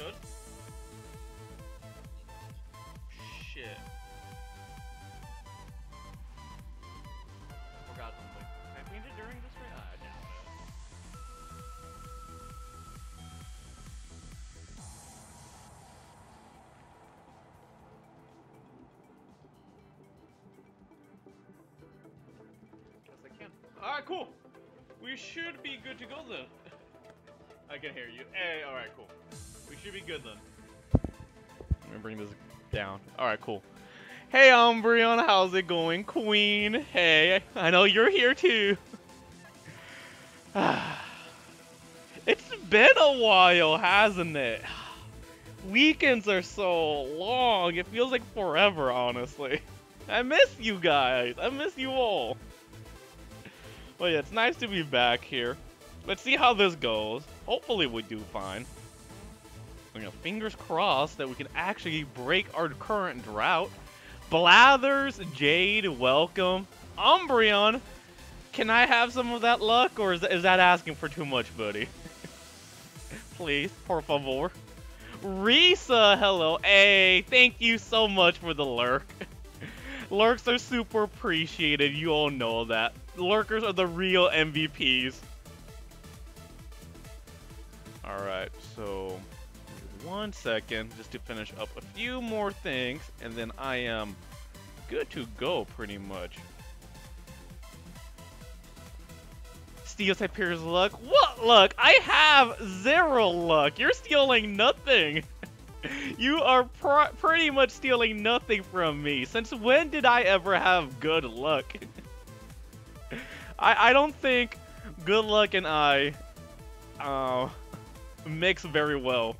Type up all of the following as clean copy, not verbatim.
good. Shit. Forgot something. Can I paint it during this raid? I doubt it. Yes, I can. Alright, cool. We should be good to go then. I can hear you. Hey, alright, cool. We should be good then. Let me bring this down. Alright, cool. Hey, Umbreon, how's it going? Queen, hey, I know you're here too. It's been a while, hasn't it? Weekends are so long, it feels like forever, honestly. I miss you guys. I miss you all. Well, yeah, it's nice to be back here. Let's see how this goes. Hopefully we do fine. You know, fingers crossed that we can actually break our current drought. Blathers, Jade, welcome. Umbreon, can I have some of that luck, or is that asking for too much, buddy? Please, por favor. Risa, hello. Hey, thank you so much for the lurk. Lurks are super appreciated, you all know that. Lurkers are the real MVPs. Alright, so 1 second just to finish up a few more things, and then I am good to go pretty much. Steals Hyperion's luck? What luck? I have 0 luck. You're stealing nothing. You are pretty much stealing nothing from me. Since when did I ever have good luck? I don't think good luck and I mix very well.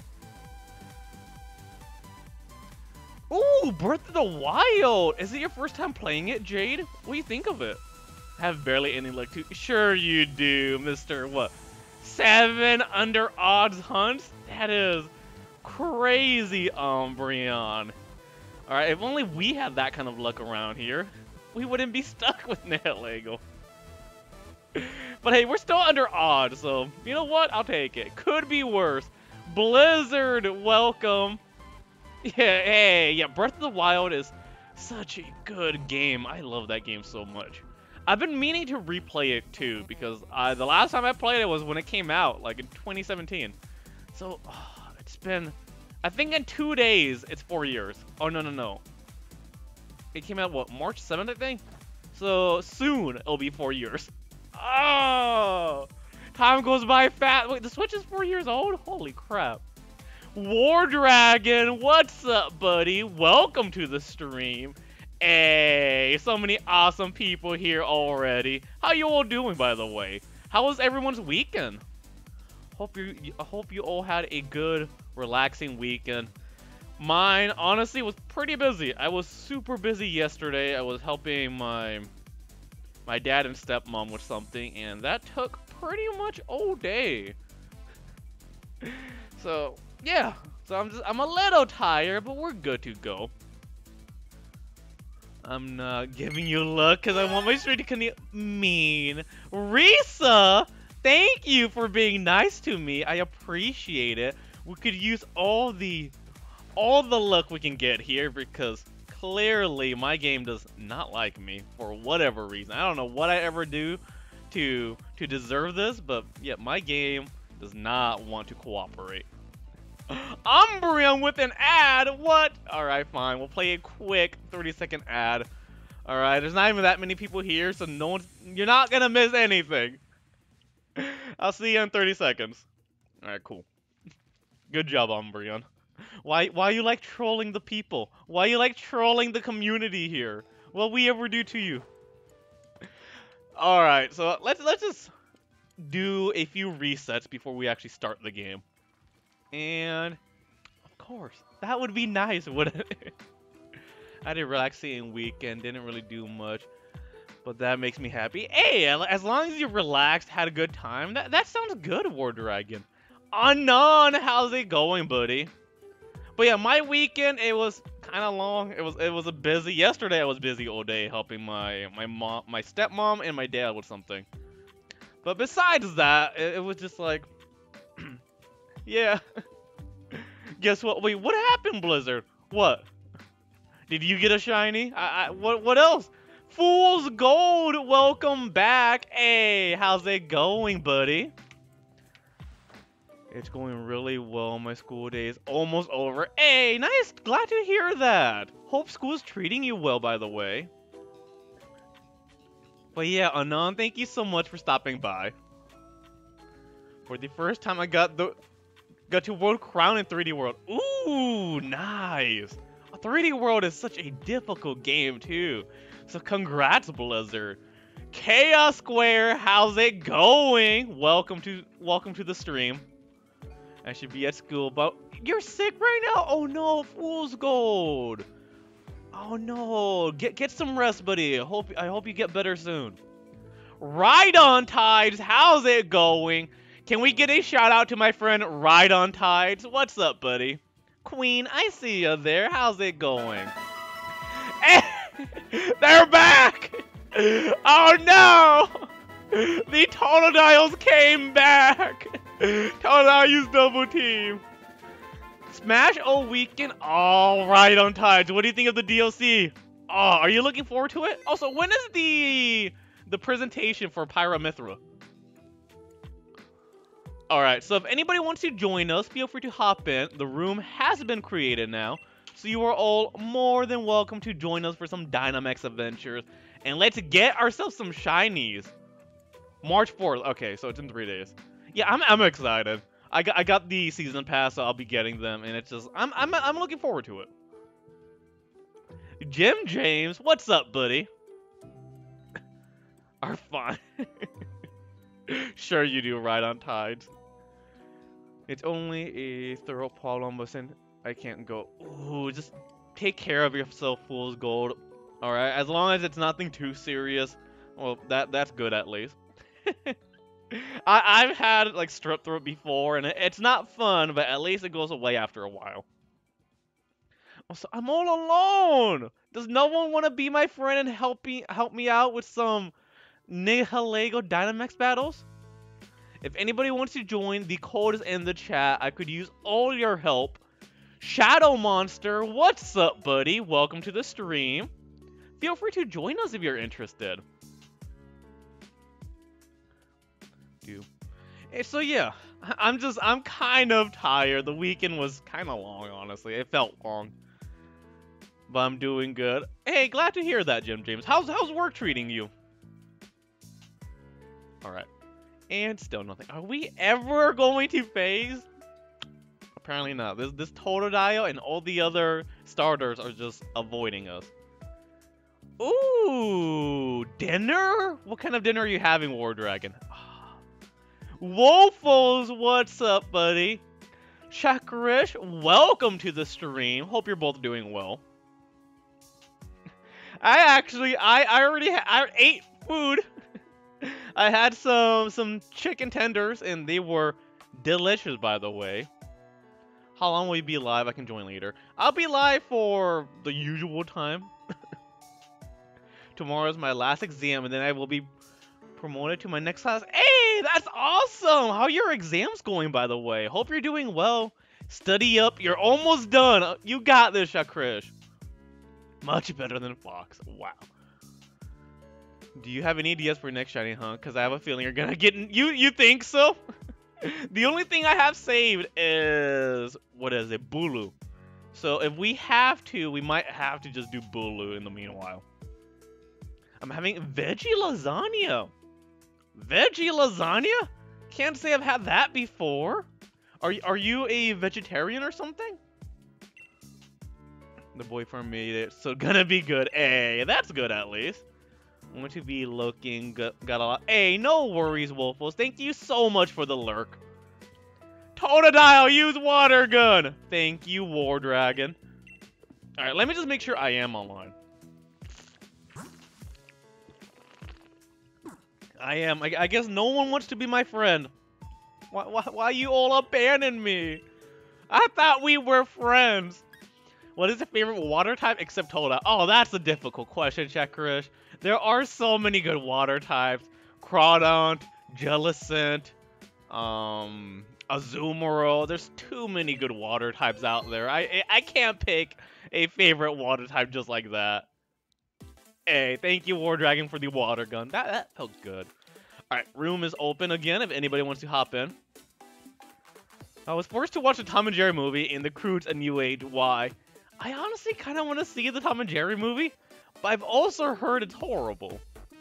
Ooh, Breath of the Wild! Is it your first time playing it, Jade? What do you think of it? I have barely any luck too. Sure you do, Mr. What? 7 under odds hunts? That is crazy, Umbreon. Alright, if only we had that kind of luck around here, we wouldn't be stuck with Nihilego. But hey, we're still under odds, so you know what? I'll take it. Could be worse. Blizzard, welcome. Yeah, hey, yeah, Breath of the Wild is such a good game. I love that game so much. I've been meaning to replay it too, because the last time I played it was when it came out, like in 2017. So, it's been, I think in 2 days, it's 4 years. Oh, no. It came out, what, March 7th, I think? So, soon, it'll be 4 years. Oh! Time goes by fast. Wait, the Switch is 4 years old? Holy crap. War Dragon, what's up, buddy? Welcome to the stream. Hey, so many awesome people here already. How you all doing, by the way? How was everyone's weekend? I hope you all had a good, relaxing weekend. Mine, honestly, was pretty busy. I was super busy yesterday. I was helping my dad and stepmom with something, and that took pretty much all day. So, yeah. So I'm a little tired, but we're good to go. I'm not giving you luck because I want my stream to continue. Mean. Risa, thank you for being nice to me. I appreciate it. We could use all the luck we can get here because clearly my game does not like me for whatever reason. I don't know what I ever do to deserve this, but yeah, my game does not want to cooperate. Umbreon with an ad? What? Alright, fine. We'll play a quick 30-second ad. Alright, there's not even that many people here, so you're not gonna miss anything. I'll see you in 30 seconds. Alright, cool. Good job, Umbreon. Why you like trolling the people? Why you like trolling the community here? What we ever do to you? Alright, so let's just do a few resets before we actually start the game. And, of course, that would be nice, wouldn't it? I had a relaxing weekend, didn't really do much, but that makes me happy. Hey, as long as you relaxed, had a good time, that sounds good, War Dragon. Unknown, how's it going, buddy? But yeah, my weekend, it was kind of long. It was a busy. Yesterday, I was busy all day helping my mom, my stepmom, and my dad with something. But besides that, it was just like, yeah. Guess what? Wait, what happened, Blizzard? What? Did you get a shiny? What else? Fool's Gold, welcome back. Hey, how's it going, buddy? It's going really well. My school day is almost over. Hey, nice. Glad to hear that. Hope school's treating you well, by the way. But yeah, Anon, thank you so much for stopping by. For the first time, I got to World Crown in 3D World. Ooh, nice. 3D World is such a difficult game too. So congrats, Blizzard. Chaos Square, how's it going? Welcome to the stream. I should be at school, but you're sick right now? Oh no, Fool's Gold. Oh no, get some rest, buddy. I hope you get better soon. Ride-on Tides, how's it going? Can we get a shout out to my friend Ride-on Tides? What's up, buddy? Queen, I see you there. How's it going? They're back! Oh no! The Totodiles came back! Totodile used double team. Smash all weekend. All right, on Tides. What do you think of the DLC? Oh, are you looking forward to it? Also, when is the presentation for Pyra/Mythra? Alright, so if anybody wants to join us, feel free to hop in. The room has been created now. So you are all more than welcome to join us for some Dynamax adventures. And let's get ourselves some shinies. March 4th. Okay, so it's in 3 days. Yeah, I'm excited. I got the season pass, so I'll be getting them, and it's just I'm looking forward to it. Jim James, what's up, buddy? Are fine. Sure you do, right on Tides. It's only a thorough problem, but since I can't go. Ooh, just take care of yourself, Fool's Gold. Alright, as long as it's nothing too serious. Well, that's good at least. I've had like strep throat before, and it's not fun, but at least it goes away after a while. Also, I'm all alone. Does no one want to be my friend and help me out with some Nihilego Dynamax battles? If anybody wants to join, the code is in the chat. I could use all your help. Shadow Monster, what's up, buddy? Welcome to the stream. Feel free to join us if you're interested. So yeah, I'm kind of tired. The weekend was kind of long, honestly. It felt long. But I'm doing good. Hey, glad to hear that, Jim James. How's work treating you? Alright. And still nothing. Are we ever going to phase? Apparently not. This Totodile and all the other starters are just avoiding us. Ooh, dinner? What kind of dinner are you having, War Dragon? Wolfos, what's up, buddy? Chakrish, welcome to the stream. Hope you're both doing well. I ate food. I had some chicken tenders, and they were delicious, by the way. How long will you be live? I can join later. I'll be live for the usual time. Tomorrow's my last exam, and then I will be promoted to my next class. Hey, that's awesome! How are your exams going, by the way? Hope you're doing well. Study up. You're almost done. You got this, Chakrish. Much better than Fox. Wow. Do you have any ideas for next shiny, huh? Because I have a feeling you're gonna get... You think so? The only thing I have saved is... What is it? Bulu. So if we have to, we might have to just do Bulu in the meanwhile. I'm having veggie lasagna. Veggie lasagna? Can't say I've had that before. Are you a vegetarian or something? The boyfriend made it, so gonna be good. Hey, that's good at least. I'm going to be looking, got a lot. Hey, no worries, Wolfos. Thank you so much for the lurk. Totodile, use water gun. Thank you, War Dragon. Alright, let me just make sure I am online. I am. I guess no one wants to be my friend. Why you all abandon me? I thought we were friends. What is your favorite water type except Totodile? Oh, that's a difficult question, Chakrish. There are so many good water types. Crawdaunt, Jellicent. Azumarill. There's too many good water types out there. I can't pick a favorite water type just like that. Hey, thank you, War Dragon, for the water gun. That felt good. Alright, room is open again if anybody wants to hop in. I was forced to watch the Tom and Jerry movie in the Croods A New Age. Why? I honestly kind of want to see the Tom and Jerry movie, but I've also heard it's horrible.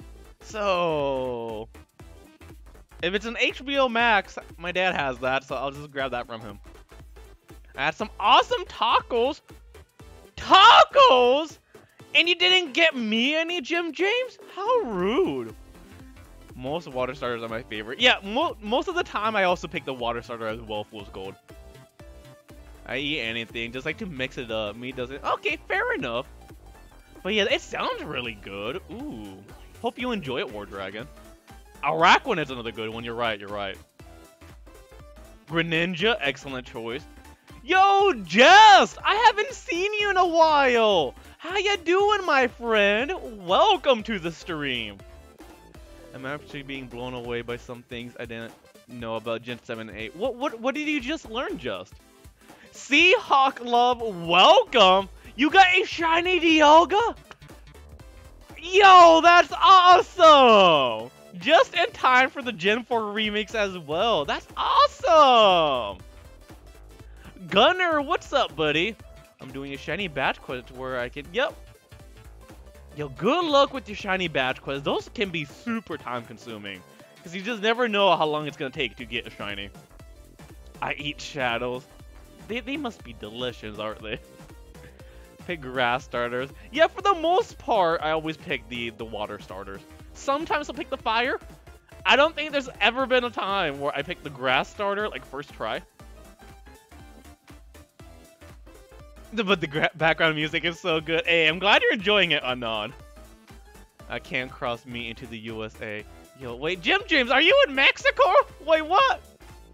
So, if it's an HBO Max, my dad has that, so I'll just grab that from him. I had some awesome tacos. Tacos? And you didn't get me any, Jim James? How rude. Most water starters are my favorite. Yeah, most of the time I also pick the water starter as well, Fool's Gold. I eat anything, just like to mix it up. Meat doesn't. Okay, fair enough. But yeah, it sounds really good. Ooh. Hope you enjoy it, War Dragon. Araquanid is another good one. You're right, you're right. Greninja, excellent choice. Yo, Jest! I haven't seen you in a while! How ya doing, my friend? Welcome to the stream. I'm actually being blown away by some things I didn't know about Gen 7 and 8. What did you just learn, Just? Seahawk Love, welcome! You got a shiny Dialga? Yo, that's awesome! Just in time for the Gen 4 remix as well. That's awesome! Gunner, what's up, buddy? I'm doing a shiny badge quest where I can... Yep. Yo, good luck with your shiny badge quests. Those can be super time consuming. Because you just never know how long it's going to take to get a shiny. I eat shadows. They must be delicious, aren't they? Pick grass starters. Yeah, for the most part, I always pick the water starters. Sometimes I'll pick the fire. I don't think there's ever been a time where I picked the grass starter, like, first try. But the background music is so good. Hey, I'm glad you're enjoying it, Anon. I can't cross me into the USA. Yo, wait, Jim James, are you in Mexico? Wait, what?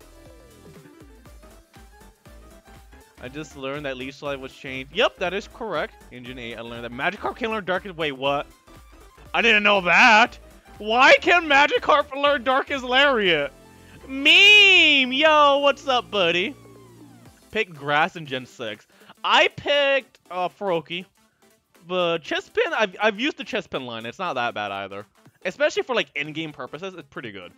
I just learned that Leech Slide was changed. Yep, that is correct. Engine 8, I learned that Magikarp can learn Dark... Wait, what? I didn't know that. Why can Magikarp learn Darkest Lariat? Meme! Yo, what's up, buddy? Pick Grass in Gen 6. I picked Froakie. But Chespin, I've used the Chespin line. It's not that bad either. Especially for like in-game purposes, it's pretty good.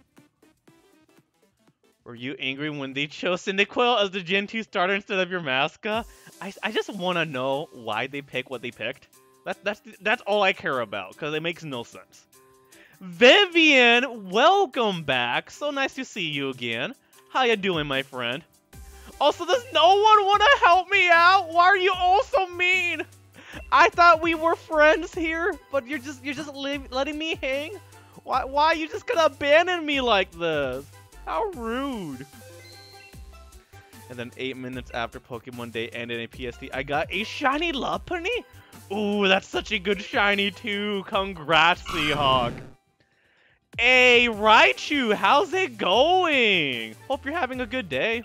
Were you angry when they chose Cyndaquil as the Gen 2 starter instead of your mascot? I just want to know why they pick what they picked. That's all I care about, because it makes no sense. Vivian, welcome back. So nice to see you again. How you doing, my friend? Also, does no one want to help me out? Why are you all so mean? I thought we were friends here, but you're just letting me hang? Why you just gonna abandon me like this? How rude. And then 8 minutes after Pokemon Day ended in PSD, I got a shiny Lopunny? Ooh, that's such a good shiny too. Congrats, Seahawk. Hey, Raichu, how's it going? Hope you're having a good day.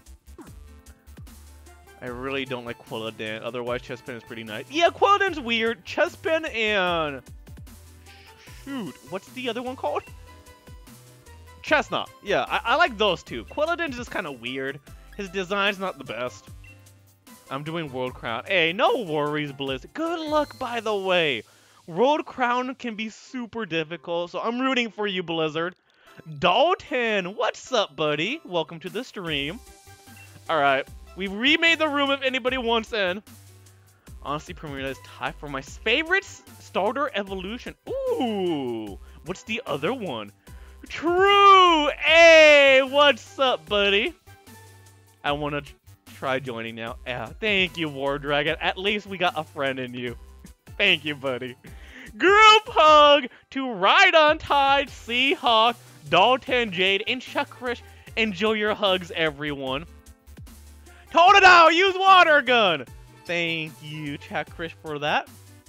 I really don't like Quilladin, otherwise Chespin is pretty nice. Yeah, Quilladin's weird. Chespin and... Shoot, what's the other one called? Chestnut. Yeah, I like those two. Quilladin's just kind of weird. His design's not the best. I'm doing World Crown. Hey, no worries, Blizz. Good luck, by the way. World Crown can be super difficult, so I'm rooting for you, Blizzard. Dalton, what's up, buddy? Welcome to the stream. Alright, we've remade the room if anybody wants in. Honestly, Premier is tied for my favorite starter evolution. Ooh, what's the other one? True! Hey, what's up, buddy? I want to try joining now. Yeah, thank you, War Dragon. At least we got a friend in you. Thank you, buddy. Group hug to Rhydon, Tide, Seahawk, Dalton, Jade, and Chakrish. Enjoy your hugs, everyone. Totodile, use water gun. Thank you, Chakrish, for that.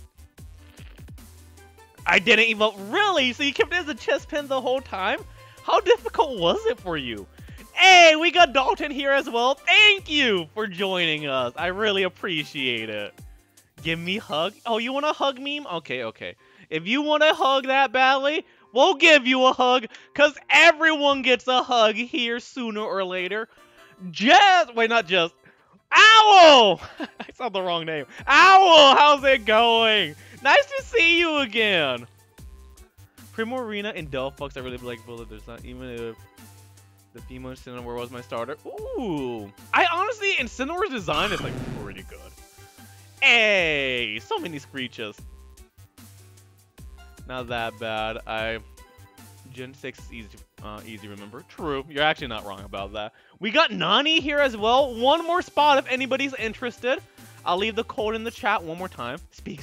I didn't evoke. Really? So you kept it as a Chespin the whole time? How difficult was it for you? Hey, we got Dalton here as well. Thank you for joining us. I really appreciate it. Give me a hug. Oh, you want a hug, meme? Okay, okay. If you want a hug that badly, we'll give you a hug. Because everyone gets a hug here sooner or later. Just wait, not just. Owl! I saw the wrong name. Owl, how's it going? Nice to see you again. Primo Arena in Delphox, I really like Bullet. There's not even if the female Incineroar was my starter. Ooh. I honestly, Incineroar's design is like pretty good. Hey, so many screeches. Not that bad. Gen 6 is easy to remember. True, you're actually not wrong about that. We got Nani here as well. One more spot if anybody's interested. I'll leave the code in the chat one more time. Speak.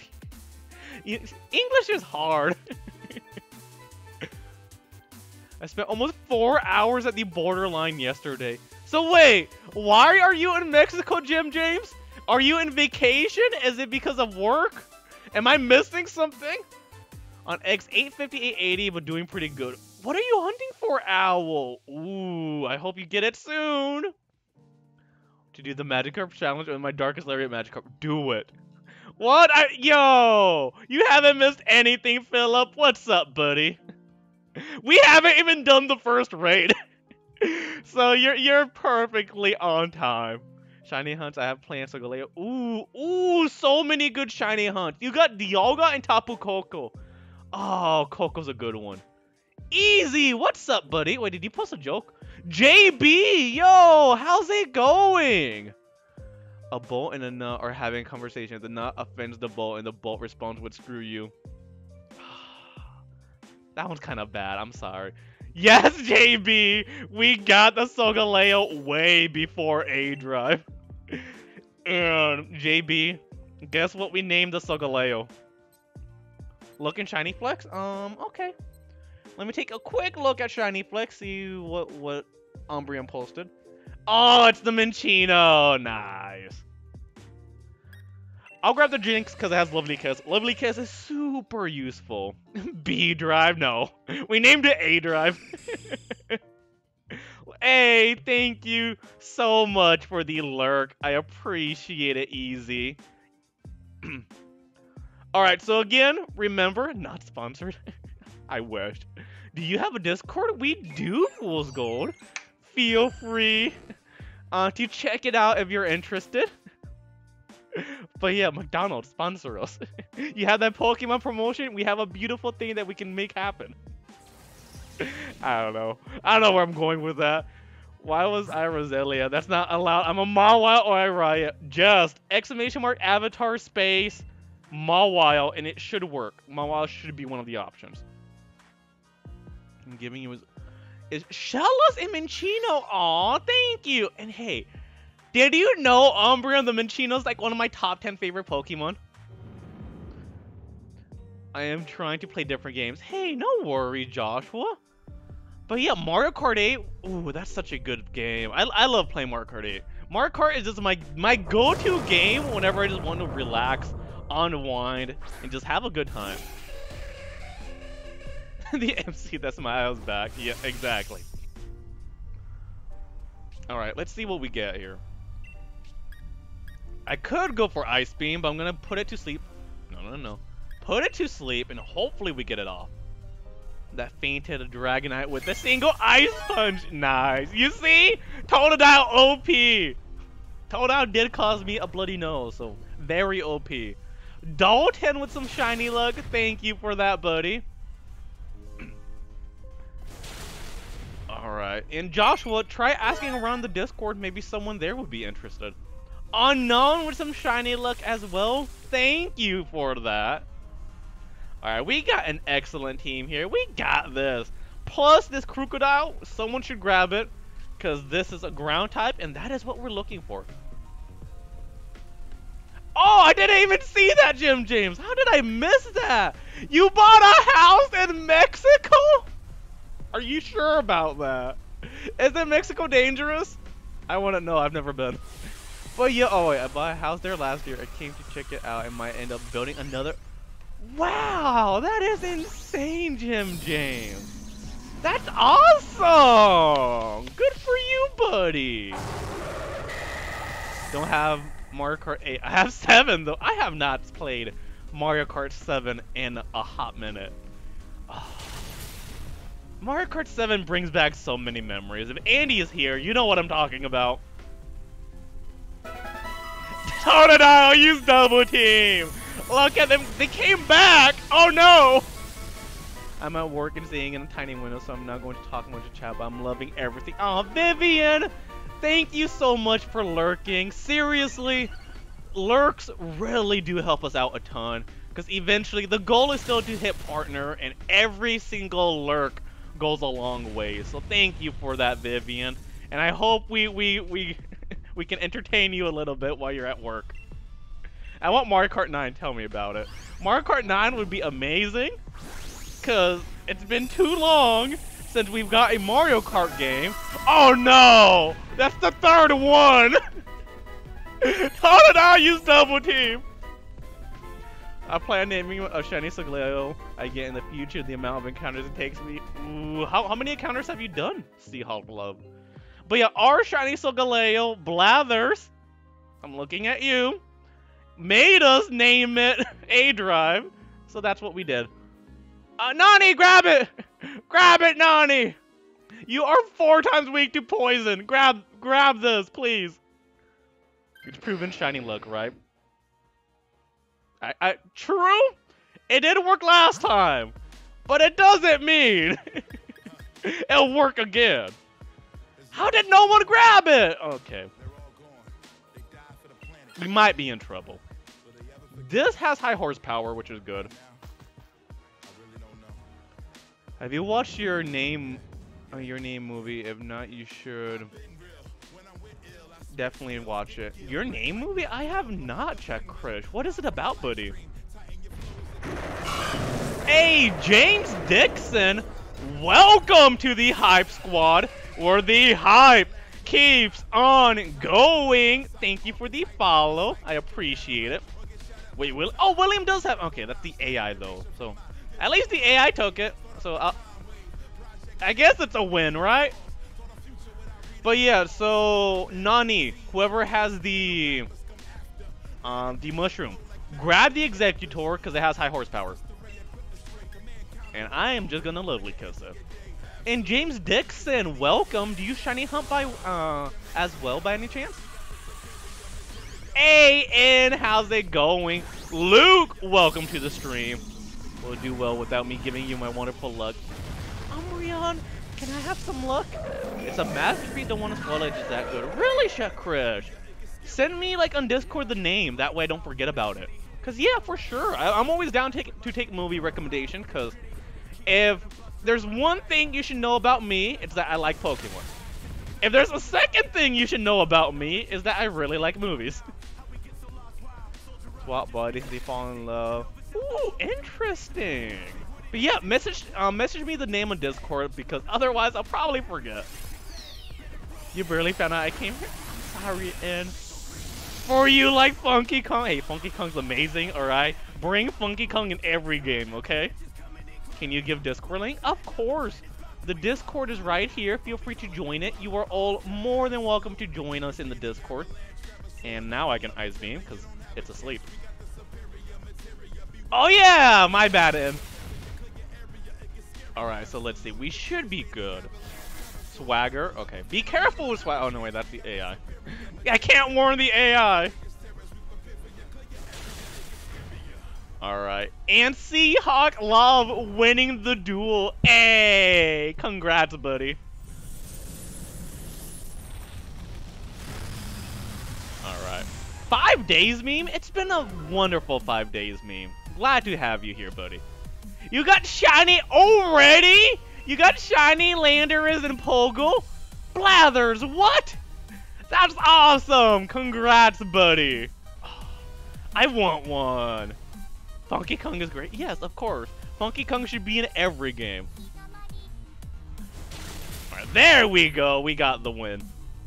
English is hard. I spent almost 4 hours at the borderline yesterday. So wait, why are you in Mexico, Jim James? Are you in vacation? Is it because of work? Am I missing something? On X850, 880, but doing pretty good. What are you hunting for, Owl? Ooh, I hope you get it soon. To do the Magikarp challenge with my Darkest Lariat Magikarp. Do it. What? Yo! You haven't missed anything, Philip. What's up, buddy? We haven't even done the first raid. So you're perfectly on time. Shiny hunts, I have plans to go. Ooh, so many good shiny hunts. You got Dialga and Tapu Koko. Oh, Coco's a good one. Easy, what's up, buddy? Wait, did you post a joke? JB, yo, how's it going? A bolt and a nut are having a conversation. The nut offends the bolt, and the bolt responds with "screw you." That one's kind of bad. I'm sorry. Yes, JB, we got the Solgaleo way before A Drive. And JB, guess what we named the Solgaleo? Looking Shiny Flex? Okay. Let me take a quick look at Shiny Flex, see what Umbreon posted. Oh, it's the Minccino. Nice. I'll grab the Jinx because it has Lovely Kiss. Lovely Kiss is super useful. B Drive? No. We named it A Drive. Hey, thank you so much for the lurk. I appreciate it, Easy. Alright, so again, remember, not sponsored. I wish. Do you have a Discord? We do, Fool's Gold. Feel free to check it out if you're interested. But yeah, McDonald's, sponsor us. You have that Pokemon promotion? We have a beautiful thing that we can make happen. I don't know. I don't know where I'm going with that. Why was I Roselia? That's not allowed. I'm a Mawile or a Riot. Just exclamation mark avatar space Mawile, and it should work. Mawile should be one of the options. I'm giving you is Shellos and Minccino. Aw, thank you. And hey, did you know Umbreon the Minccino's like one of my top 10 favorite Pokemon? I am trying to play different games. Hey, no worry, Joshua. But yeah, Mario Kart 8. Ooh, that's such a good game. I love playing Mario Kart 8. Mario Kart is just my go-to game whenever I just want to relax, unwind, and just have a good time. The MC that smiles back. Yeah, exactly. Alright, let's see what we get here. I could go for Ice Beam, but I'm gonna put it to sleep. No. Put it to sleep, and hopefully we get it off. That fainted Dragonite with a single Ice Punch. Nice. You see? Totodile OP. Totodile did cause me a bloody nose, so very OP. Dalton with some shiny luck. Thank you for that, buddy. Alright. And Joshua, try asking around the Discord. Maybe someone there would be interested. Unknown with some shiny luck as well. Thank you for that. Alright, we got an excellent team here. We got this. Plus this Crocodile, someone should grab it. Because this is a ground type, and that is what we're looking for. Oh, I didn't even see that, Jim James. How did I miss that? You bought a house in Mexico? Are you sure about that? Isn't Mexico dangerous? I want to know. I've never been. But yeah, oh wait, I bought a house there last year. I came to check it out and might end up building another. Wow, that is insane, Jim James. That's awesome. Good for you, buddy. Don't have Mario Kart 8. I have 7 though. I have not played Mario Kart 7 in a hot minute. Oh. Mario Kart 7 brings back so many memories. If Andy is here, you know what I'm talking about. Totodile, use double team! Look at them, they came back! Oh no! I'm at work and seeing in a tiny window, so I'm not going to talk much to chat, but I'm loving everything. Oh, Vivian! Thank you so much for lurking. Seriously, lurks really do help us out a ton. Because eventually, the goal is still to hit partner, and every single lurk goes a long way. So thank you for that, Vivian. And I hope we can entertain you a little bit while you're at work. I want Mario Kart 9, tell me about it. Mario Kart 9 would be amazing, because it's been too long since we've got a Mario Kart game. Oh no! That's the third one! How did I use double team? I plan naming a shiny Solgaleo I get in the future, the amount of encounters it takes me. Ooh, how many encounters have you done, Seahawk Love? But yeah, our shiny Solgaleo, Blathers, I'm looking at you, made us name it A-Drive, so that's what we did. Nani, grab it! Grab it, Nani! You are 4 times weak to poison. Grab this, please. It's proven shiny luck, right? True? It didn't work last time, but it doesn't mean it'll work again. How did no one grab it? Okay. We might be in trouble. This has high horsepower, which is good. Have you watched your name movie? If not, you should definitely watch it. Your Name movie? I have not checked, Krish. What is it about, buddy? Hey, James Dixon! Welcome to the Hype Squad, where the hype keeps on going. Thank you for the follow. I appreciate it. Wait, William does have... Okay, that's the AI, though. So, at least the AI took it. So, I guess it's a win, right? But yeah, so Nani, whoever has the mushroom, grab the Executor because it has high horsepower. And I am just gonna lovely kiss it. And James Dixon, welcome. Do you shiny hunt by as well by any chance? Hey, and how's it going? Luke, welcome to the stream. Will do well without me giving you my wonderful luck. Umbreon, can I have some luck? It's a masterpiece, don't want to spoil it, just that good. Really, Chef Krish? Send me, like, on Discord the name, that way I don't forget about it. Because, yeah, for sure, I'm always down to take movie recommendation, because if there's one thing you should know about me, it's that I like Pokemon. If there's a second thing you should know about me, is that I really like movies. Swap buddies, they fall in love. Ooh, interesting. But yeah, message me the name on Discord, because otherwise I'll probably forget. You barely found out I came here? Sorry, and for you like Funky Kong. Hey, Funky Kong's amazing, alright? Bring Funky Kong in every game, okay? Can you give Discord link? Of course. The Discord is right here. Feel free to join it. You are all more than welcome to join us in the Discord. And now I can Ice Beam, because it's asleep. Oh yeah! My bad, Ed. Alright, so let's see. We should be good. Swagger. Okay. Be careful with Swagger. Oh, no, wait. That's the AI. I can't warn the AI. Alright. And Seahawk Love winning the duel. Hey! Congrats, buddy. Alright. 5 days meme? It's been a wonderful 5 days meme. Glad to have you here, buddy. You got shiny already? You got shiny Landorus and Pogo? Blathers, what? That's awesome! Congrats, buddy. I want one. Funky Kong is great. Yes, of course. Funky Kong should be in every game. Alright, there we go. We got the win.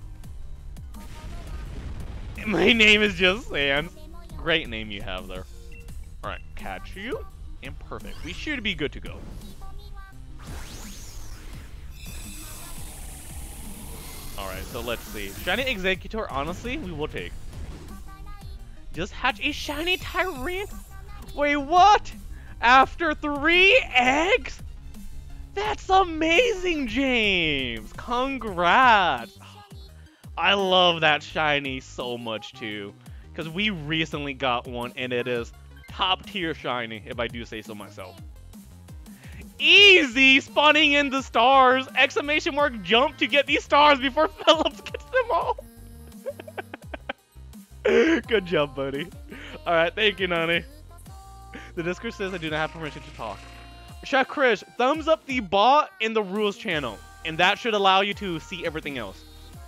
My name is just Sans. Great name you have there. Alright, catch you. And perfect. We should be good to go. Alright, so let's see. Shiny Executor, honestly, we will take. Just hatch a shiny Tyrant? Wait, what? After 3 eggs? That's amazing, James! Congrats! I love that shiny so much too, because we recently got one and it is top tier shiny, if I do say so myself. Easy! Spawning in the stars! Exclamation mark jump to get these stars before Phillips gets them all! Good job, buddy. Alright, thank you, Nani. The Discord says I do not have permission to talk. Shakrish, thumbs up the bot in the rules channel, and that should allow you to see everything else.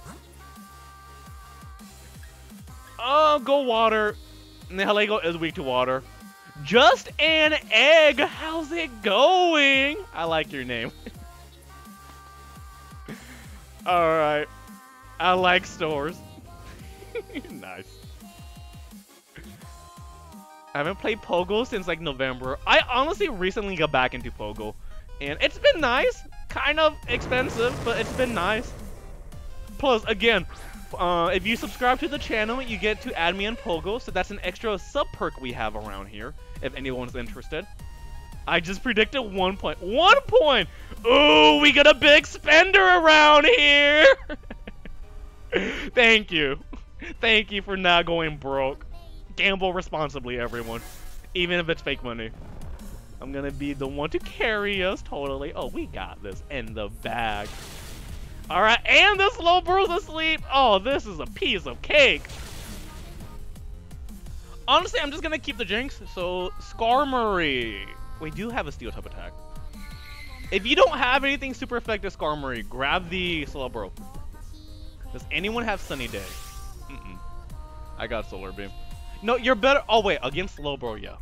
Oh, go water. Nihilego is weak to water. Just an egg. How's it going? I like your name. Alright. I like stores. Nice. I haven't played Pogo since like November. I honestly recently got back into Pogo. And it's been nice. Kind of expensive, but it's been nice. Plus, again, if you subscribe to the channel, you get to add me on Pogo. So that's an extra sub perk we have around here, if anyone's interested. I just predicted 1 point. 1 point! Ooh, we got a big spender around here! Thank you. Thank you for not going broke. Gamble responsibly, everyone. Even if it's fake money. I'm gonna be the one to carry us, totally. Oh, we got this in the bag. Alright, and this low bro's asleep. Oh, this is a piece of cake. Honestly, I'm just gonna keep the Jinx. So, Skarmory. We do have a steel type attack. If you don't have anything super effective, Skarmory, grab the Slowbro. Does anyone have Sunny Day? Mm-mm. I got Solar Beam. No, you're better. Oh, wait. Against Slowbro, yeah.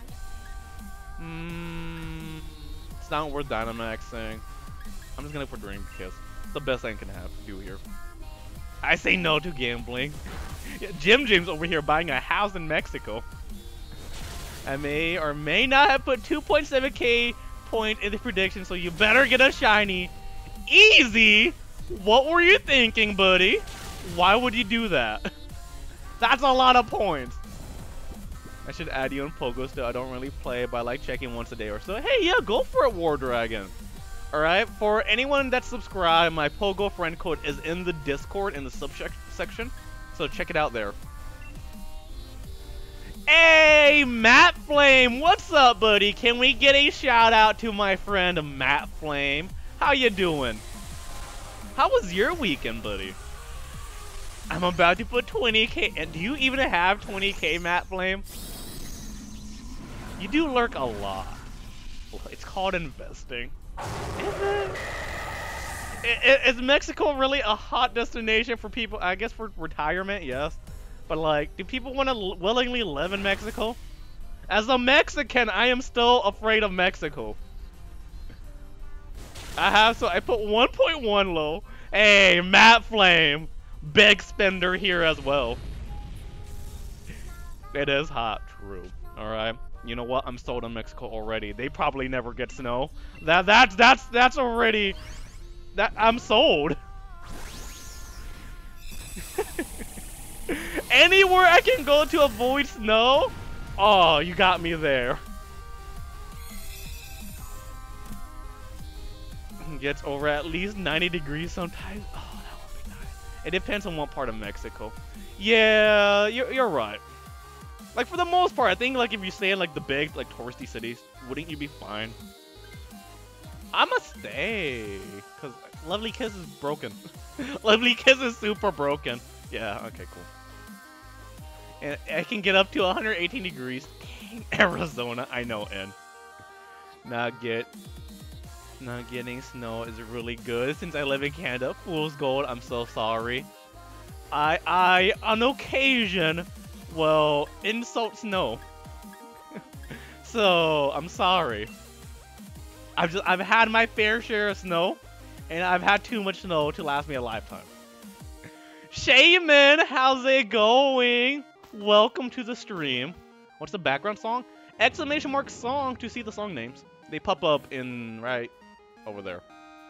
It's not worth Dynamaxing. I'm just going to go for Dream Kiss. It's the best I can do here. I say no to gambling. Jim James over here buying a house in Mexico. I may or may not have put 2.7k point in the prediction, so you better get a shiny. Easy! What were you thinking, buddy? Why would you do that? That's a lot of points. I should add you on Pogo still. I don't really play, but I like checking once a day or so. Hey, yeah, go for it, War Dragon. Alright, for anyone that's subscribed, my Pogo friend code is in the Discord in the subsection, so check it out there. Hey, Matt Flame, what's up, buddy? Can we get a shout out to my friend Matt Flame? How you doing? How was your weekend, buddy? I'm about to put 20k, and do you even have 20k, Matt Flame? You do lurk a lot. It's called investing. Is Mexico really a hot destination for people? I guess for retirement, yes. But like, do people want to willingly live in Mexico? As a Mexican, I am still afraid of Mexico. I put 1.1 low. Hey, Matt Flame. Big spender here as well. It is hot, true. Alright. You know what? I'm sold on Mexico already. They probably never get snow. That's already I'm sold. Anywhere I can go to avoid snow? Oh, you got me there. Gets over at least 90 degrees sometimes. Oh, that would be nice. It depends on what part of Mexico. Yeah, you're right. Like, for the most part, I think, like, if you stay in, like, the big, like, touristy cities, wouldn't you be fine? I'ma stay. Because Lovely Kiss is broken. Lovely Kiss is super broken. Yeah, okay, cool. And I can get up to 118 degrees. Dang, Arizona, I know, and not getting snow is really good since I live in Canada. Fool's gold, I'm so sorry. I on occasion, well, insult snow. So, I'm sorry. I've had my fair share of snow, and I've had too much snow to last me a lifetime. Shaman, how's it going? Welcome to the stream. What's the background song? Exclamation mark song to see the song names. They pop up in right over there.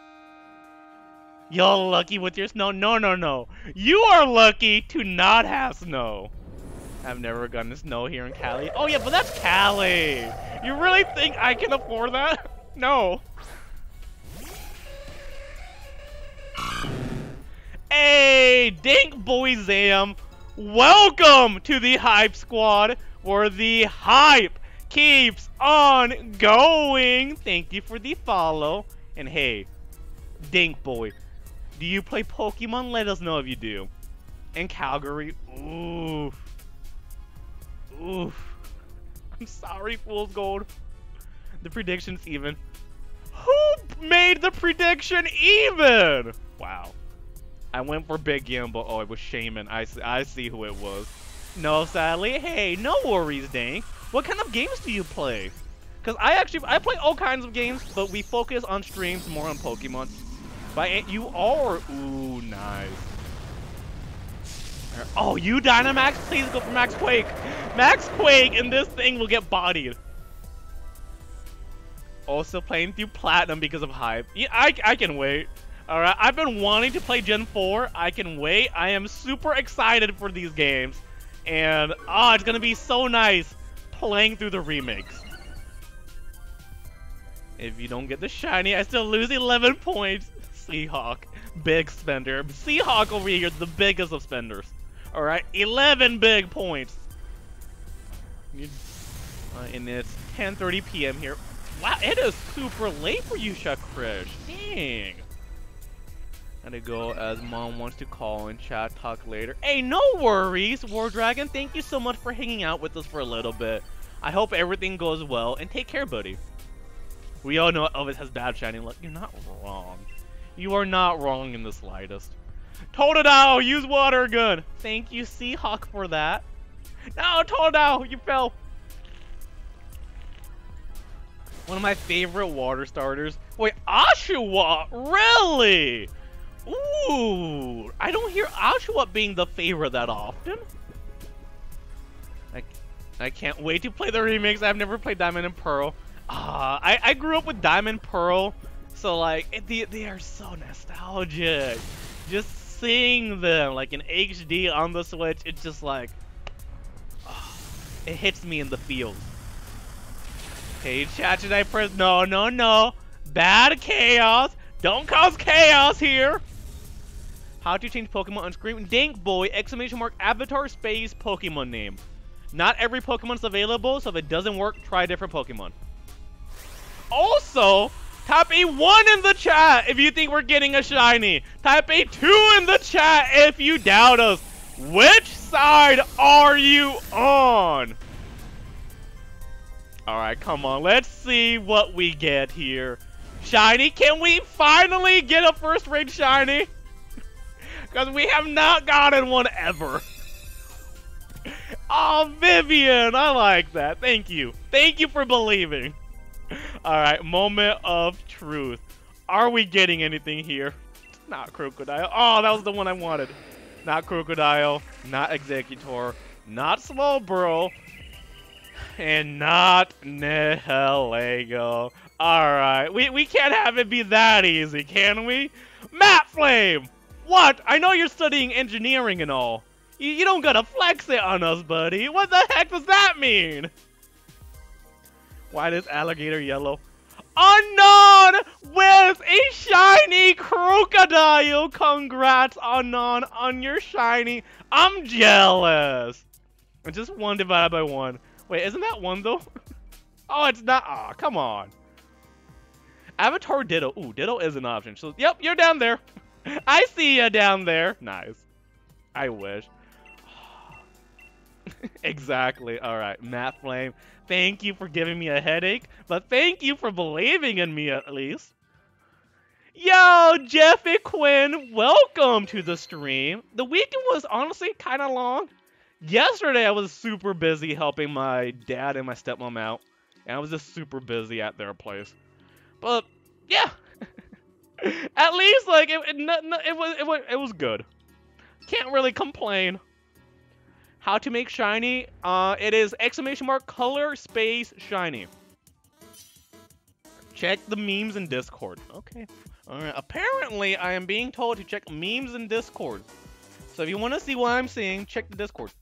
Y'all lucky with your snow? No, no, no. You are lucky to not have snow. I've never gotten snow here in Cali. Oh yeah, but that's Cali. You really think I can afford that? No. Hey, Dink Boy Zam, welcome to the Hype Squad, where the hype keeps on going. Thank you for the follow. And hey, Dink Boy, do you play Pokemon? Let us know if you do. And Calgary, oof. Oof. I'm sorry, Fool's Gold. The prediction's even. Who made the prediction even? Wow. I went for Big Gamble. Oh, it was Shaman. I see who it was. No, sadly. Hey, no worries, Dang. What kind of games do you play? Because I play all kinds of games, but we focus on streams more on Pokemon. But you are... Ooh, nice. Oh, you Dynamax? Please go for Max Quake. Max Quake, and this thing will get bodied. Also playing through Platinum because of hype. Yeah, I can wait. Alright, I've been wanting to play Gen 4. I can wait. I am super excited for these games. And, it's gonna be so nice playing through the remakes. If you don't get the shiny, I still lose 11 points. Seahawk, big spender. Seahawk over here is the biggest of spenders. Alright, 11 big points. And it's 10:30 p.m. here. Wow, it is super late for you, Shakrish. Dang. Gotta go as Mom wants to call and chat, talk later. Hey, no worries, War Dragon. Thank you so much for hanging out with us for a little bit. I hope everything goes well, and take care, buddy. We all know Elvis has bad shiny luck. You're not wrong. You are not wrong in the slightest. Totodile, use water gun. Thank you, Seahawk, for that. No, Totodile, you fell. One of my favorite water starters. Wait, Oshawott? Really? Ooh, I don't hear Oshawott being the favorite that often. I can't wait to play the remakes. I've never played Diamond and Pearl. I grew up with Diamond Pearl, so like they are so nostalgic. Just seeing them like in HD on the Switch, it's just like it hits me in the feels. Hey, chat, should I press? No, no, no. Bad chaos. Don't cause chaos here. How to change Pokemon on screen? Dink Boy, exclamation mark, avatar space Pokemon name. Not every Pokemon's available, so if it doesn't work, try a different Pokemon. Also, type a 1 in the chat if you think we're getting a shiny. Type a 2 in the chat if you doubt us. Which side are you on? Alright, come on. Let's see what we get here. Shiny, can we finally get a first-rate shiny? Because we have not gotten one ever. Oh, Vivian, I like that. Thank you. Thank you for believing. Alright, moment of truth. Are we getting anything here? Not Crocodile. Oh, that was the one I wanted. Not Crocodile. Not Executor. Not Slowbro. And not Nihilego. Alright, we can't have it be that easy, can we? Matt Flame! What? I know you're studying engineering and all. You don't gotta flex it on us, buddy. What the heck does that mean? Why is alligator yellow? Unknown with a shiny Crocodile! Congrats, Unknown, on your shiny. I'm jealous. It's just 1 divided by 1. Wait, isn't that 1 though? Oh, it's not. Aw, come on. Avatar Ditto. Ooh, Ditto is an option. So, yep, you're down there. I see you down there. Nice. I wish. Exactly. Alright, Matt Flame. Thank you for giving me a headache, but thank you for believing in me at least. Yo, Jeffy Quinn, welcome to the stream. The weekend was honestly kind of long. Yesterday, I was super busy helping my dad and my stepmom out, and I was just super busy at their place. But yeah, at least like it was good. Can't really complain. How to make shiny? It is exclamation mark color space shiny. Check the memes in Discord. Okay. All right. Apparently, I am being told to check memes in Discord. So if you want to see what I'm seeing, check the Discord.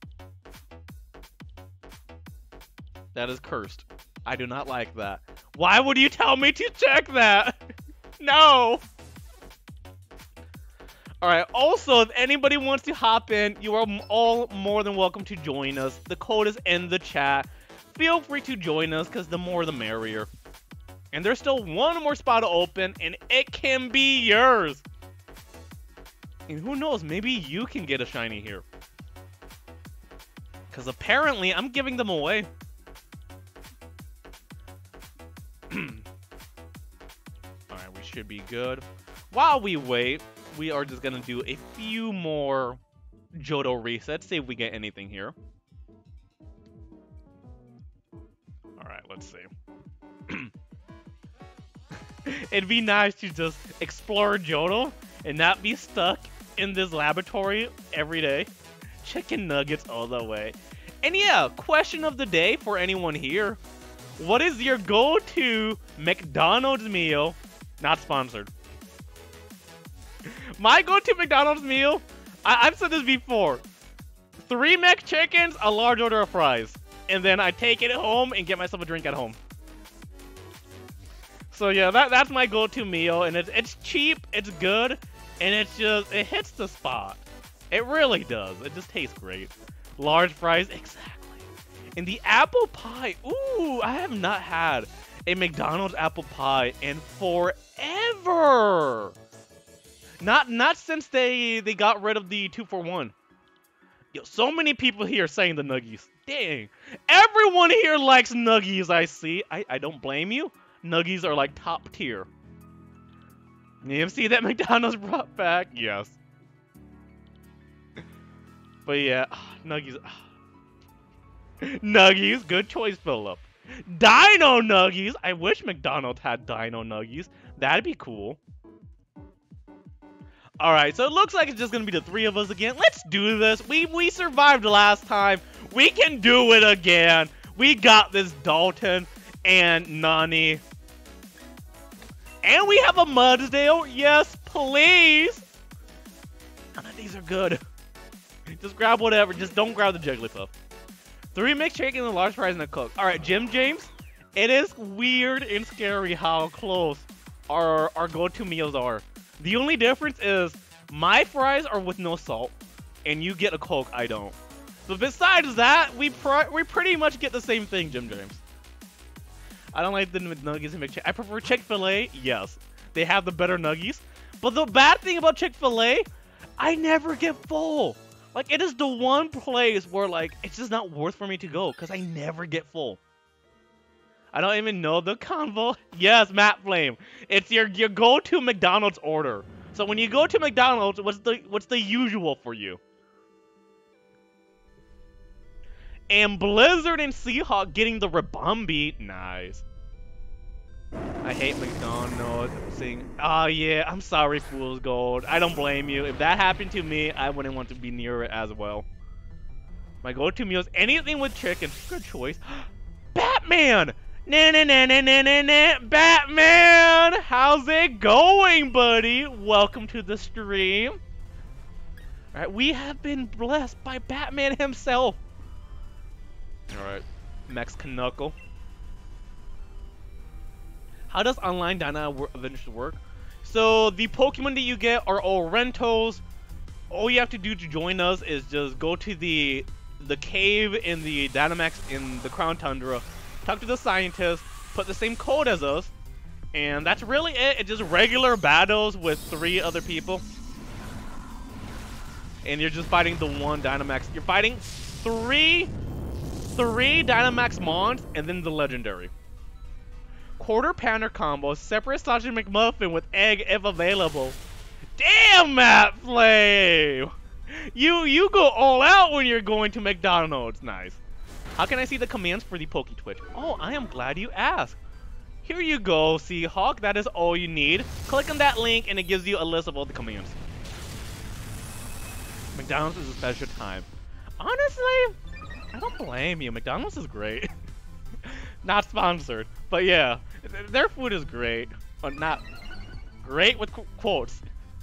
That is cursed. I do not like that. Why would you tell me to check that? No! Alright, also, if anybody wants to hop in, you are all more than welcome to join us. The code is in the chat. Feel free to join us, because the more the merrier. And there's still one more spot open, and it can be yours. And who knows, maybe you can get a shiny here. Because apparently, I'm giving them away. Alright, we should be good. While we wait, we are just gonna do a few more Johto resets, see if we get anything here. Alright, let's see. It'd be nice to just explore Johto and not be stuck in this laboratory every day. Chicken nuggets all the way. And yeah, question of the day for anyone here. What is your go-to McDonald's meal? Not sponsored. My go-to McDonald's meal, I've said this before. 3 McChickens, a large order of fries. And then I take it home and get myself a drink at home. So yeah, that's my go-to meal. And it's cheap, it's good, and it hits the spot. It really does. It just tastes great. Large fries, exactly. And the apple pie, ooh, I have not had a McDonald's apple pie in forever. Not since they got rid of the 2-for-1. Yo, so many people here saying the nuggies. Dang. Everyone here likes nuggies, I see. I don't blame you. Nuggies are like top tier. You see that McDonald's brought back? Yes. But yeah, nuggies. Nuggies, good choice, Philip. Dino nuggies. I wish McDonald's had dino nuggies. That'd be cool. Alright, so it looks like it's just gonna be the 3 of us again. Let's do this. We survived last time. We can do it again. We got this, Dalton and Nani. And we have a Mudsdale. Yes, please. None of these are good. Just grab whatever. Just don't grab the Jigglypuff. 3 mixed chicken and a large fries and a Coke. Alright, Jim James. It is weird and scary how close our go-to meals are. The only difference is my fries are with no salt, and you get a Coke, I don't. But besides that, we pretty much get the same thing, Jim James. I don't like the nuggets and McChicken. I prefer Chick-fil-A, yes. They have the better nuggies. But the bad thing about Chick-fil-A, I never get full. Like, it is the one place where, like, it's just not worth for me to go, because I never get full. I don't even know the combo. Yes, Matt Flame. It's your go-to McDonald's order. So when you go to McDonald's, what's the usual for you? And Blizzard and Seahawk getting the Rabombi. Nice. I hate McDonald's. Oh yeah, I'm sorry, Fool's Gold. I don't blame you. If that happened to me, I wouldn't want to be near it as well. My go-to meal is anything with chicken. Good choice. Batman! Batman! How's it going, buddy? Welcome to the stream. Alright, we have been blessed by Batman himself. Alright, Mexican Knuckle. How does online Dino Adventures work? So, the Pokemon that you get are all rentals. All you have to do to join us is just go to the cave in the Dynamax in the Crown Tundra. Talk to the scientist, put the same code as us, and that's really it. It's just regular battles with 3 other people. And you're just fighting the one Dynamax. You're fighting 3 Dynamax Mons, and then the legendary. Quarter Pounder combo, separate sausage McMuffin with egg if available. Damn, Matt Flame! You go all out when you're going to McDonald's. Nice. How can I see the commands for the PokeTwitch? Oh, I am glad you asked. Here you go, Seahawk. That is all you need. Click on that link and it gives you a list of all the commands. McDonald's is a special time. Honestly, I don't blame you. McDonald's is great. Not sponsored, but yeah, their food is great. But not great with quotes.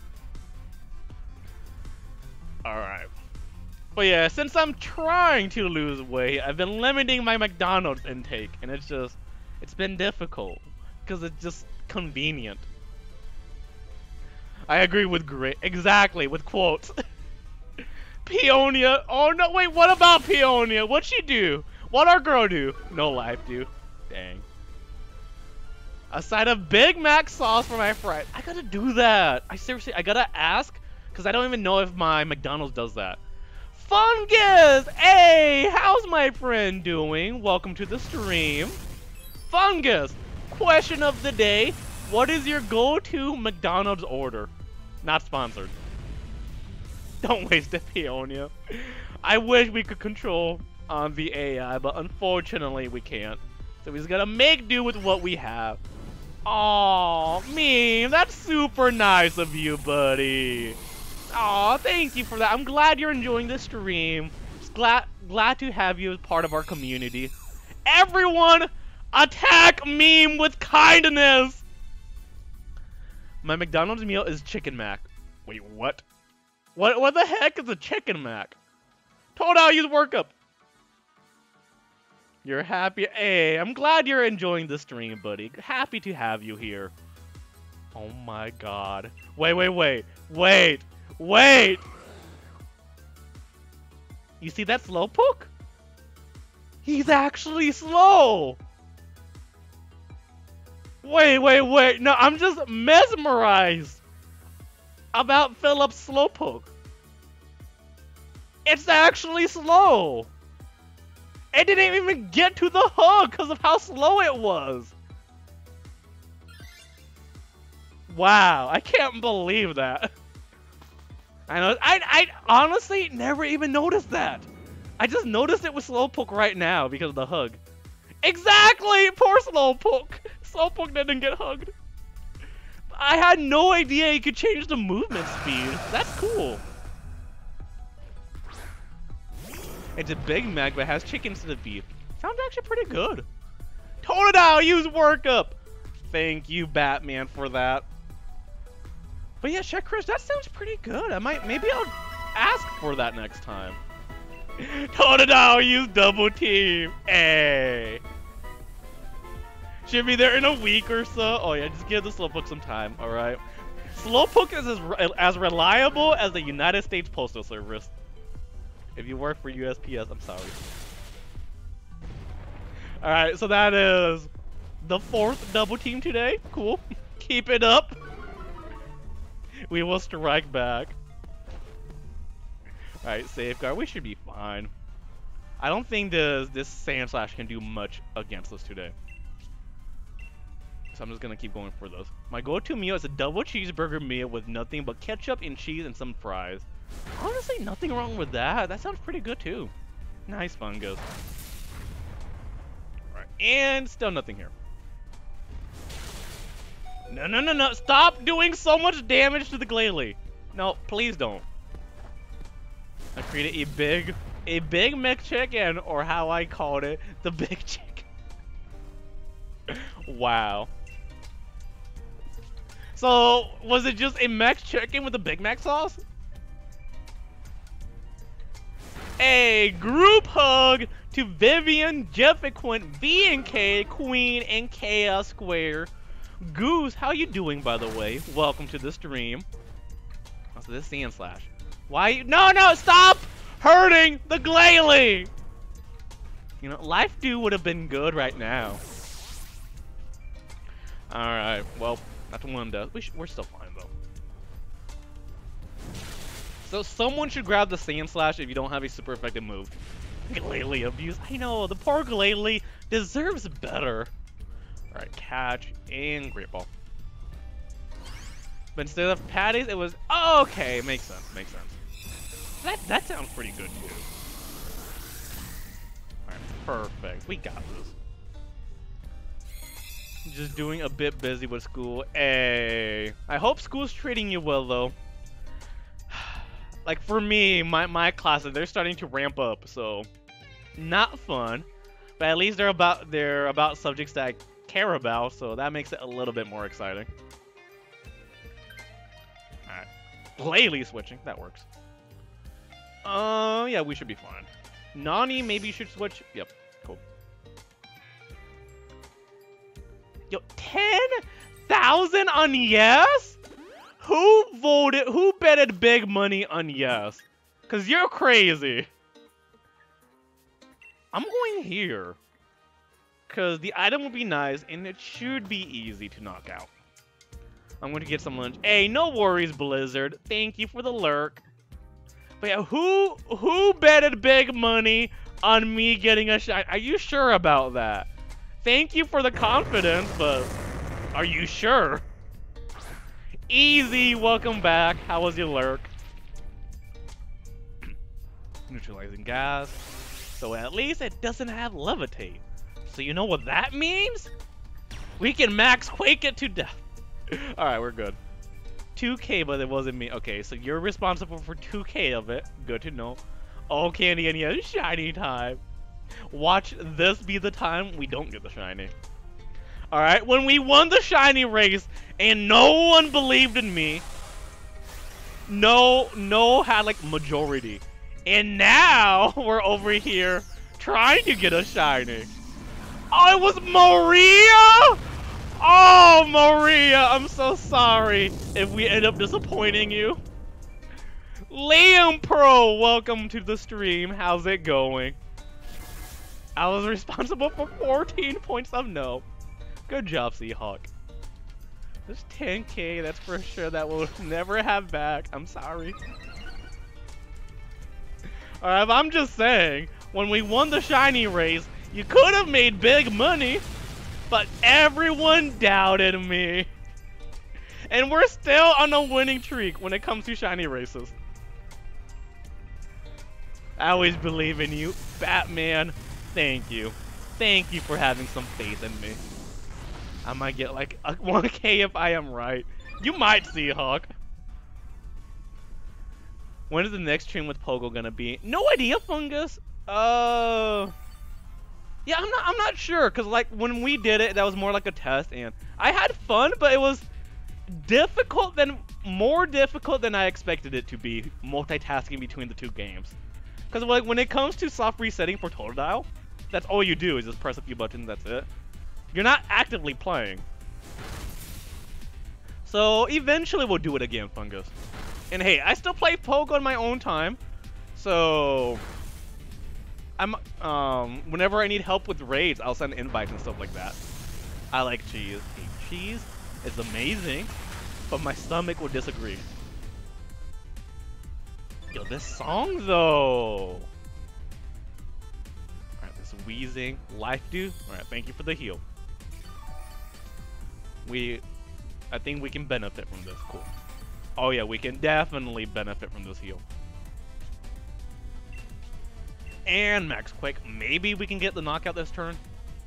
Alright. But yeah, since I'm trying to lose weight, I've been limiting my McDonald's intake, and it's been difficult, because it's just convenient. I agree with great. Exactly, with quotes. Peonia. Oh no, wait, what about Peonia? What'd she do? What'd our girl do? No life, dude. Dang. A side of Big Mac sauce for my fries. I gotta do that. I gotta ask, because I don't even know if my McDonald's does that. Fungus! Hey, how's my friend doing? Welcome to the stream. Fungus, question of the day. What is your go-to McDonald's order? Not sponsored. Don't waste it, Peonia. I wish we could control the AI, but unfortunately we can't. So we just gotta make do with what we have. Aw, Meme, that's super nice of you, buddy. Aw, thank you for that. I'm glad you're enjoying the stream. Just glad to have you as part of our community. Everyone, attack Meme with kindness. My McDonald's meal is Chicken Mac. Wait, what? What the heck is a Chicken Mac? Told I'll use workup. You're happy. Hey, I'm glad you're enjoying the stream, buddy. Happy to have you here. Oh my god. Wait. You see that Slowpoke? He's actually slow. Wait. No, I'm just mesmerized about Philip's Slowpoke. It's actually slow. It didn't even get to the hug because of how slow it was. Wow, I can't believe that. I know. I honestly never even noticed that. I just noticed it with Slowpoke right now because of the hug. Exactly! Poor Slowpoke. Slowpoke didn't get hugged. I had no idea he could change the movement speed. That's cool. It's a Big Mac, but has chicken instead of beef. Sounds actually pretty good. Totodile, use workup. Thank you, Batman, for that. But yeah, Check Chris, that sounds pretty good. Maybe I'll ask for that next time. Totodile, use double team. Hey. Should be there in a week or so. Oh yeah, just give the Slowpoke some time, alright? Slowpoke is as reliable as the United States Postal Service. If you work for USPS, I'm sorry. Alright, so that is the 4th double team today. Cool. Keep it up. We will strike back. Alright, Safeguard. We should be fine. I don't think this Sandslash can do much against us today. So I'm just gonna keep going for those. My go-to meal is a double cheeseburger meal with nothing but ketchup and cheese and some fries. Honestly, nothing wrong with that. That sounds pretty good too. Nice, Fungus. Alright, and still nothing here. No. Stop doing so much damage to the Glalie. No, please don't. I created a big McChicken, or how I called it, the Big Chicken. Wow. So, was it just a McChicken with a Big Mac sauce? A group hug to Vivian, Jeffiquint, V and K, Queen, and Chaos Square. Goose, how you doing, by the way? Welcome to the stream. Oh, so this Sandslash. Why? No, stop hurting the Glalie. You know, Life Dew would have been good right now. All right, well, that's one does. We're still fine though. So someone should grab the Sandslash if you don't have a super effective move. Glalie abuse. I know, the poor Glalie deserves better. Alright, catch and Great Ball. But instead of patties, it was... Oh, okay, makes sense. That sounds pretty good too. Alright, perfect. We got this. Just doing a bit busy with school. Hey. I hope school's treating you well though. Like for me, my classes, they're starting to ramp up, so not fun. But at least they're about subjects that I care about, so that makes it a little bit more exciting. Alright. Glalie switching, that works. Yeah, we should be fine. Nani maybe should switch. Yep, cool. Yo, 10,000 on yes? Who betted big money on yes? Cause you're crazy. I'm going here. Cause the item will be nice and it should be easy to knock out. I'm going to get some lunch. Hey, no worries, Blizzard. Thank you for the lurk. But yeah, who betted big money on me getting a shine? Are you sure about that? Thank you for the confidence, but are you sure? Easy, welcome back. How was your lurk? Neutralizing gas. So at least it doesn't have levitate. So you know what that means? We can max Quake it to death. Alright, we're good. 2k, but it wasn't me. Okay, so you're responsible for 2k of it. Good to know. Oh, Candy, and yeah, shiny time. Watch this be the time we don't get the shiny. Alright, when we won the shiny race and no one believed in me. No had like majority. And now we're over here trying to get a shiny. Oh, it was Maria? Oh, Maria, I'm so sorry if we end up disappointing you. Liam Pro, welcome to the stream. How's it going? I was responsible for 14 points of no. Good job, Seahawk. There's 10k, that's for sure that we'll never have back. I'm sorry. Alright, I'm just saying, when we won the shiny race, you could have made big money, but everyone doubted me. And we're still on a winning streak when it comes to shiny races. I always believe in you, Batman. Thank you. Thank you for having some faith in me. I might get like a 1k if I am right. You might, Seahawk. When is the next stream with Pogo gonna be? No idea, Fungus. Yeah, I'm not sure, cause like when we did it, that was more like a test, and I had fun, but it was more difficult than I expected it to be, multitasking between the two games. Cause like when it comes to soft resetting for Totodile, that's all you do is just press a few buttons. That's it. You're not actively playing. So eventually we'll do it again, Fungus. And hey, I still play Pogo on my own time, so I'm whenever I need help with raids, I'll send invites and stuff like that. I like cheese. Hey, cheese is amazing, but my stomach will disagree. Yo, this song though. Alright, this wheezing life do. Alright, thank you for the heal. I think we can benefit from this. Cool. Oh yeah, we can definitely benefit from this heal. And Max Quake. Maybe we can get the knockout this turn.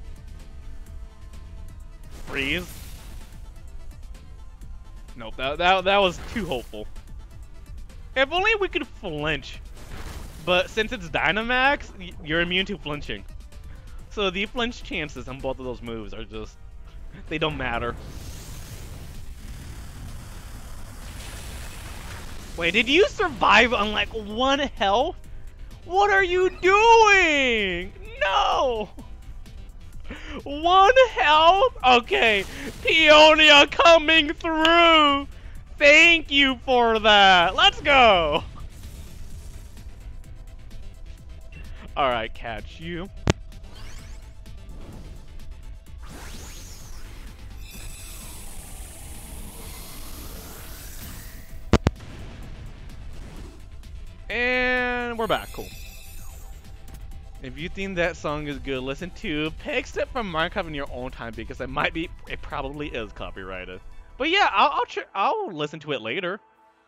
Freeze. Nope, that was too hopeful. If only we could flinch. But since it's Dynamax, you're immune to flinching. So the flinch chances on both of those moves are just, they don't matter. Wait, did you survive on like 1 health? What are you doing? No! 1 health? Okay, Peonia coming through! Thank you for that! Let's go! Alright, catch you. And we're back, cool. If you think that song is good, listen to Pick Step from Minecraft in your own time, because it probably is copyrighted. But yeah, I'll listen to it later.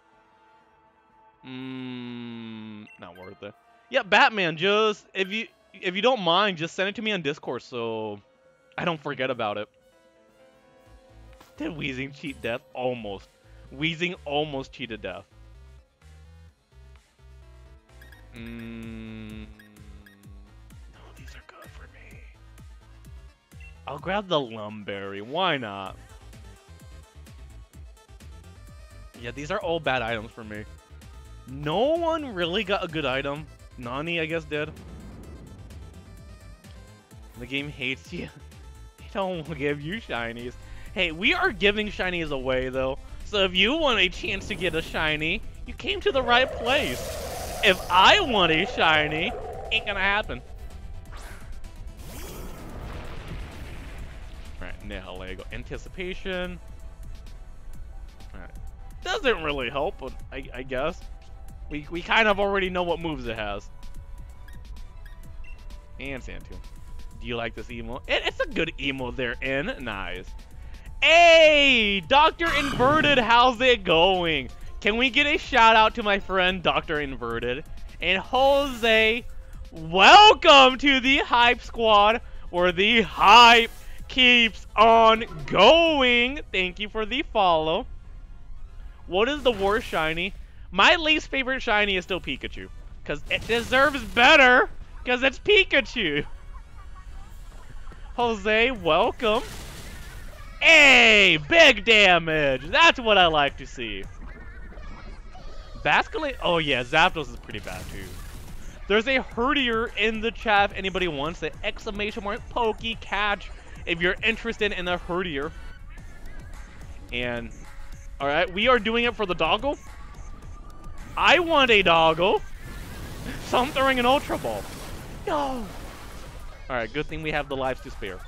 Not worth it. Yeah, Batman, just if you don't mind, just send it to me on Discord so I don't forget about it. Did Weezing cheat death? Almost. Weezing almost cheated death. No, these are good for me. I'll grab the Lumberry. Why not? Yeah, these are all bad items for me. No one really got a good item. Nani, I guess, did. The game hates you. They don't give you shinies. Hey, we are giving shinies away, though. So if you want a chance to get a shiny, you came to the right place. If I want a shiny, ain't gonna happen. Alright, Nihilego. Anticipation. Alright. Doesn't really help, but I guess. We kind of already know what moves it has. And Sandtomb. Do you like this emo? It's a good emo there, in. Nice. Hey, Dr. Inverted, how's it going? Can we get a shout out to my friend Dr. Inverted? And Jose, welcome to the Hype Squad, where the hype keeps on going. Thank you for the follow. What is the worst shiny? My least favorite shiny is still Pikachu, because it deserves better, because it's Pikachu. Jose, welcome. Hey, big damage. That's what I like to see. Basculate? Oh yeah, Zapdos is pretty bad too. There's a Herdier in the chat if anybody wants it. Exclamation mark Poke Catch if you're interested in a Herdier. And, alright, we are doing it for the doggle. I want a doggle. So I'm throwing an Ultra Ball. No. Alright, good thing we have the lives to spare.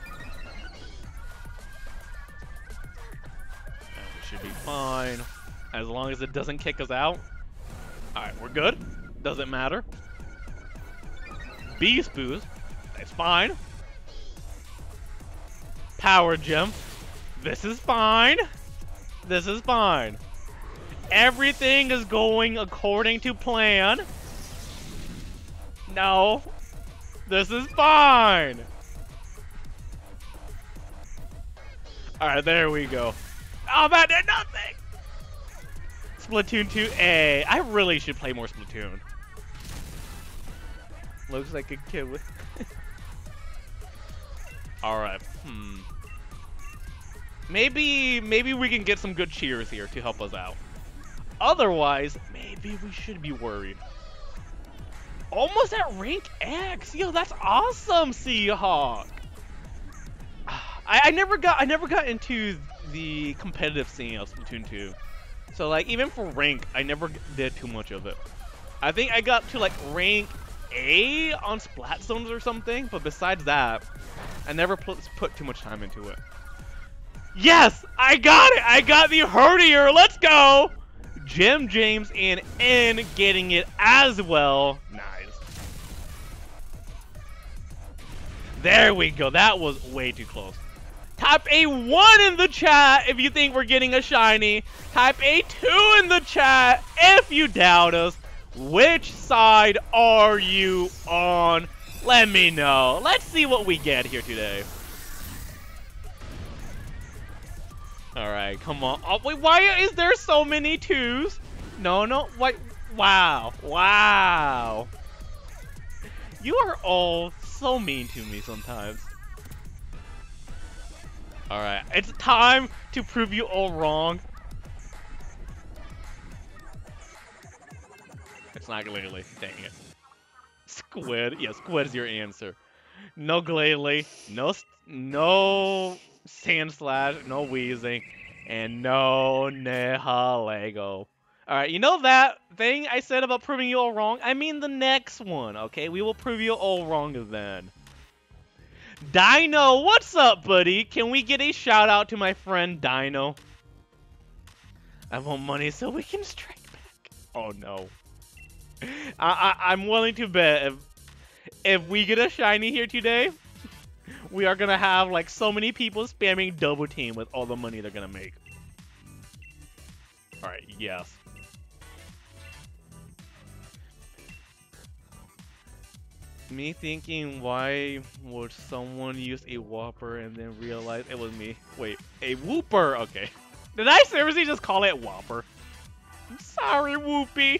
We should be fine. As long as it doesn't kick us out. Alright, we're good. Doesn't matter. Beast Boost. That's fine. Power Gem. This is fine. This is fine. Everything is going according to plan. No. This is fine. Alright, there we go. Oh, that did nothing. Splatoon 2A. I really should play more Splatoon. Looks like a kid with... Alright, Maybe we can get some good cheers here to help us out. Otherwise, maybe we should be worried. Almost at rank X. Yo, that's awesome, Seahawk. I never got into the competitive scene of Splatoon 2. So like even for rank, I never did too much of it. I think I got to like rank A on Splat Zones or something, but besides that, I never put too much time into it. Yes, I got it. I got the Herdier. Let's go. Jim James and N getting it as well. Nice. There we go. That was way too close. Type a 1 in the chat if you think we're getting a shiny. Type a 2 in the chat if you doubt us. Which side are you on? Let me know. Let's see what we get here today. Alright, come on. Oh, wait, why is there so many 2s? No, wait. Wow. Wow. You are all so mean to me sometimes. Alright, it's time to prove you all wrong. It's not Glalie. Dang it. Squid. Yeah, Squid's your answer. No Glalie. No Sandslash. No Weezing. And no Nihilego. Alright, you know that thing I said about proving you all wrong? I mean the next one, okay? We will prove you all wrong then. Dino, what's up, buddy? Can we get a shout out to my friend Dino? I want money so we can strike back. Oh no. I'm willing to bet if we get a shiny here today, we are gonna have like so many people spamming double team with all the money they're gonna make. Alright, yes. Me thinking, why would someone use a Whopper and then realize it was me? Wait, a Whooper? Okay. Did I seriously just call it Whopper? I'm sorry, Whoopie.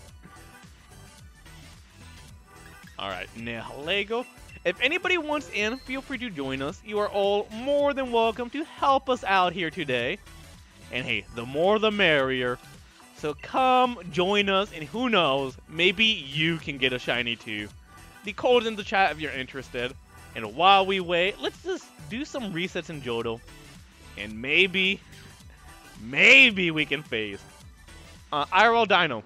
Alright, Nihilego. If anybody wants in, feel free to join us. You are all more than welcome to help us out here today. And hey, the more the merrier. So come join us, and who knows, maybe you can get a shiny too. The code's in the chat if you're interested. And while we wait, let's just do some resets in Johto. And maybe maybe we can phase. IRL Dino.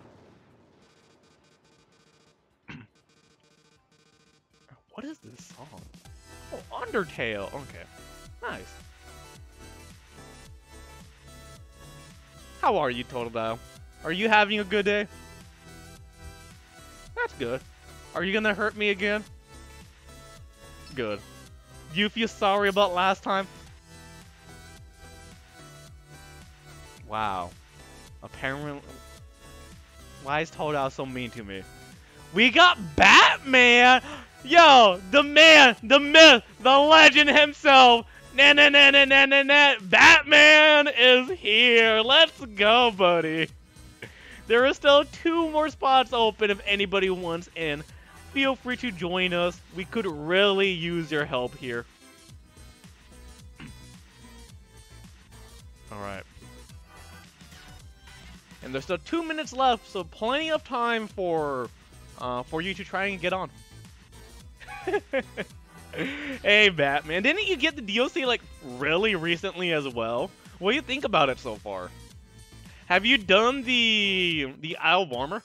What is this song? Oh, Undertale. Okay. Nice. How are you, Totodile? Are you having a good day? That's good. Are you gonna hurt me again? Good. Do you feel sorry about last time? Wow. Apparently... Why is Totodile so mean to me? We got Batman! Yo, the man, the myth, the legend himself. Batman is here. Let's go, buddy. There are still 2 more spots open if anybody wants in. Feel free to join us. We could really use your help here. Alright. And there's still 2 minutes left, so plenty of time for you to try and get on. Hey, Batman. Didn't you get the DLC, like, really recently as well? What do you think about it so far? Have you done the Isle Warmer?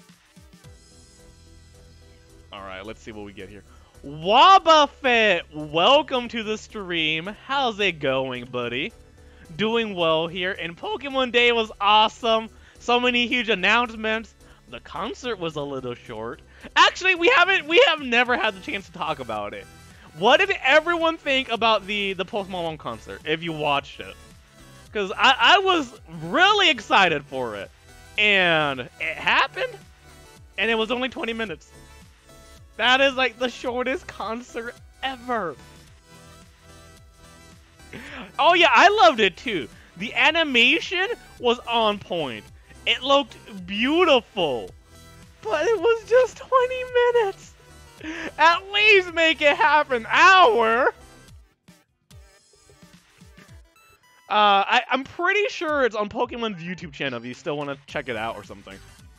Alright, let's see what we get here. Wobbuffet! Welcome to the stream. How's it going, buddy? Doing well here, and Pokemon Day was awesome. So many huge announcements. The concert was a little short. Actually, we have never had the chance to talk about it. What did everyone think about the Post Malone concert, if you watched it? Because I was really excited for it. And it happened, and it was only 20 minutes. That is like the shortest concert ever. Oh yeah, I loved it too. The animation was on point. It looked beautiful. But it was just 20 minutes. At least make it half an hour. I'm pretty sure it's on Pokemon's YouTube channel if you still want to check it out or something.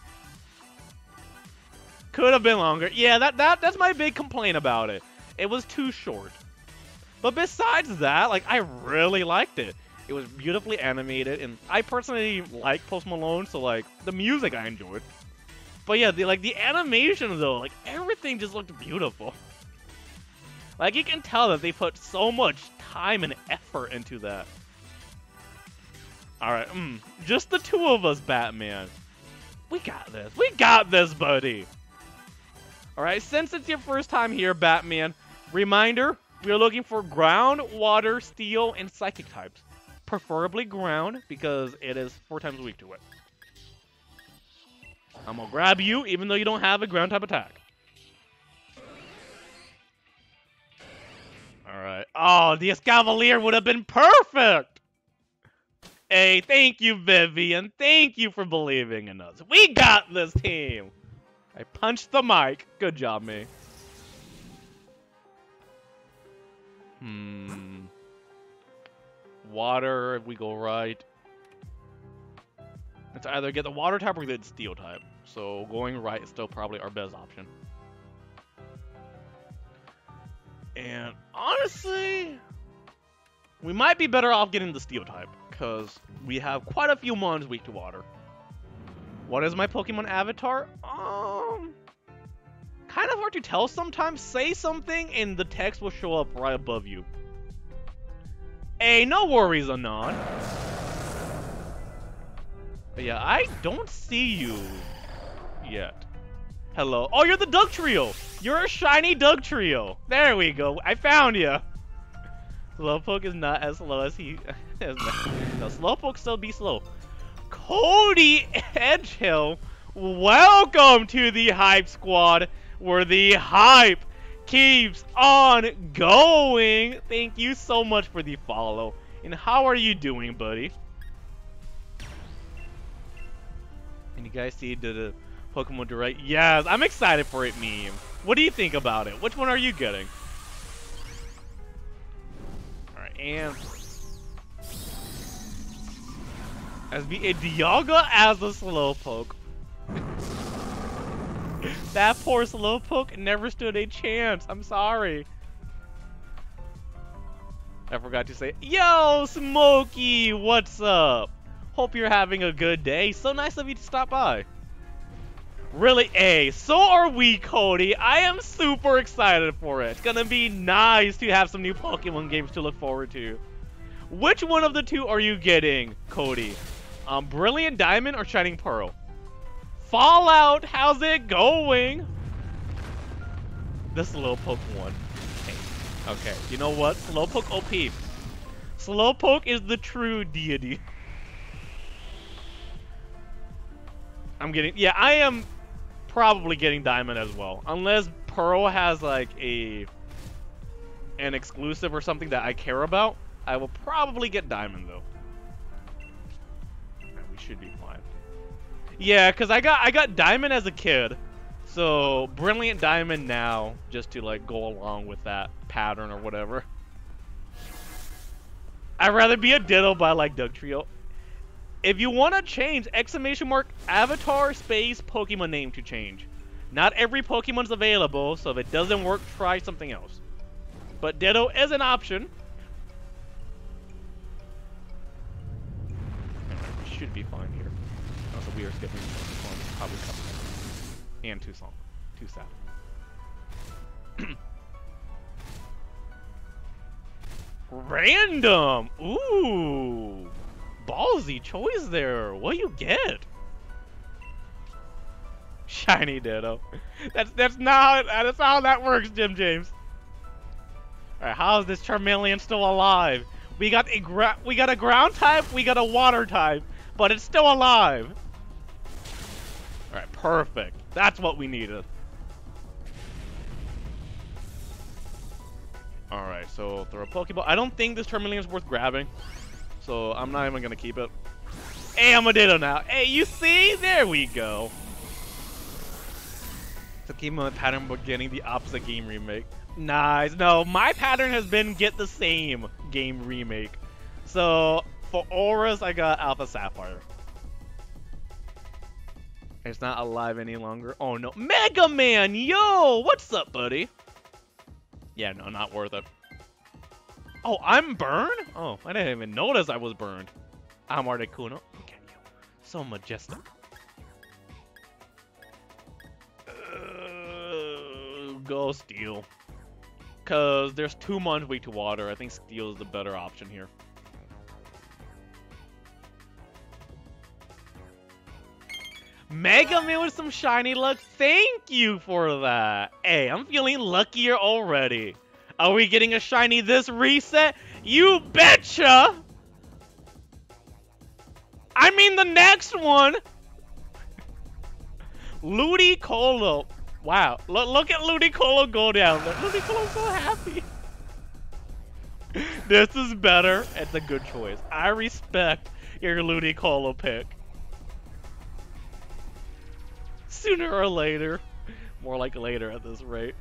Could have been longer. Yeah, that's my big complaint about it. It was too short. But besides that, like, I really liked it. It was beautifully animated, and I personally like Post Malone, so like the music I enjoyed. But yeah, the animation though, like everything just looked beautiful. Like you can tell that they put so much time and effort into that. Alright, just the 2 of us, Batman. We got this. We got this, buddy. Alright, since it's your first time here, Batman, reminder, we are looking for ground, water, steel, and psychic types. Preferably ground, because it is 4 times weak to it. I'm gonna grab you, even though you don't have a ground type attack. Alright. Oh, the Escavalier would have been perfect! Hey, thank you, Vivian. Thank you for believing in us. We got this team! I punched the mic. Good job, me. Water, if we go right. It's either get the water type or get the steel type. So going right is still probably our best option. And honestly, we might be better off getting the steel type, because we have quite a few mons weak to water. What is my Pokemon avatar? Kind of hard to tell sometimes. Say something and the text will show up right above you. Hey, no worries, Anon. But yeah, I don't see you yet. Hello. Oh, you're the Dugtrio. You're a shiny Dugtrio. There we go. I found you. Slowpoke is not as slow as he is. No, Slowpoke still be slow. Cody Edgehill, welcome to the Hype Squad, where the hype keeps on going. Thank you so much for the follow. And how are you doing, buddy? And you guys see the Pokemon Direct? Yes, I'm excited for it, meme. What do you think about it? Which one are you getting? Alright, and as be a Dialga as a Slowpoke. That poor Slowpoke never stood a chance. I'm sorry. I forgot to say, yo, Smokey, what's up? Hope you're having a good day. So nice of you to stop by. Really, so are we, Cody. I am super excited for it. It's gonna be nice to have some new Pokemon games to look forward to. Which one of the two are you getting, Cody? Brilliant Diamond or Shining Pearl? Fallout, how's it going? The Slowpoke one. Okay, you know what? Slowpoke OP. Slowpoke is the true deity. Yeah, I am probably getting Diamond as well. Unless Pearl has like an exclusive or something that I care about, I will probably get Diamond though. We should be fine. Yeah, cause I got Diamond as a kid, so Brilliant Diamond now just to like go along with that pattern or whatever. I'd rather be a Ditto by like Dugtrio. If you want to change, exclamation mark, avatar space Pokemon name to change. Not every Pokemon's available, so if it doesn't work, try something else. But Ditto is an option. We should be fine here. Also, we are skipping this one. Probably coming. And Tucson. Too sad. Random! Ooh! Ballsy choice there. What do you get? Shiny Ditto. That's not how that works, Jim James. Alright, how is this Charmeleon still alive? We got a ground type, we got a water type, but it's still alive. Alright, perfect. That's what we needed. Alright, so throw a Pokeball. I don't think this Charmeleon is worth grabbing, so I'm not even gonna keep it. Hey, I'm a Ditto now. Hey, you see? There we go. So keep my pattern but getting the opposite game remake. Nice. No, my pattern has been get the same game remake. So for Auras, I got Alpha Sapphire. It's not alive any longer. Oh no, Mega Man! Yo, what's up, buddy? Yeah, no, not worth it. Oh, I'm burned? Oh, I didn't even notice I was burned. I'm Articuno. Look at you. So majestic. Go Steel. Because there's too much weak to water. I think Steel is the better option here. Mega Man with some shiny luck. Thank you for that. Hey, I'm feeling luckier already. Are we getting a shiny this reset? You betcha! I mean the next one! Ludicolo. Wow, look at Ludicolo go down there. Ludicolo's so happy. This is better. It's a good choice. I respect your Ludicolo pick. Sooner or later. More like later at this rate.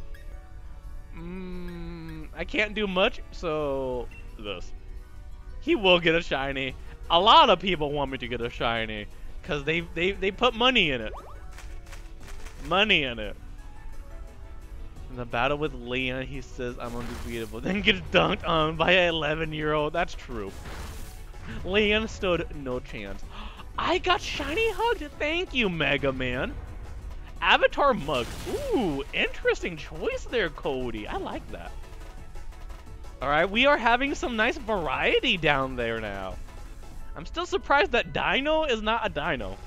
I can't do much, so this. He will get a shiny. A lot of people want me to get a shiny because they put money in it. Money in it. In the battle with Leon, he says I'm undefeatable. Then gets dunked on by an 11-year-old. That's true. Leon stood no chance. I got shiny hugged. Thank you, Mega Man. Avatar mug. Ooh, interesting choice there, Cody. I like that. Alright, we are having some nice variety down there now. I'm still surprised that Dino is not a Dino.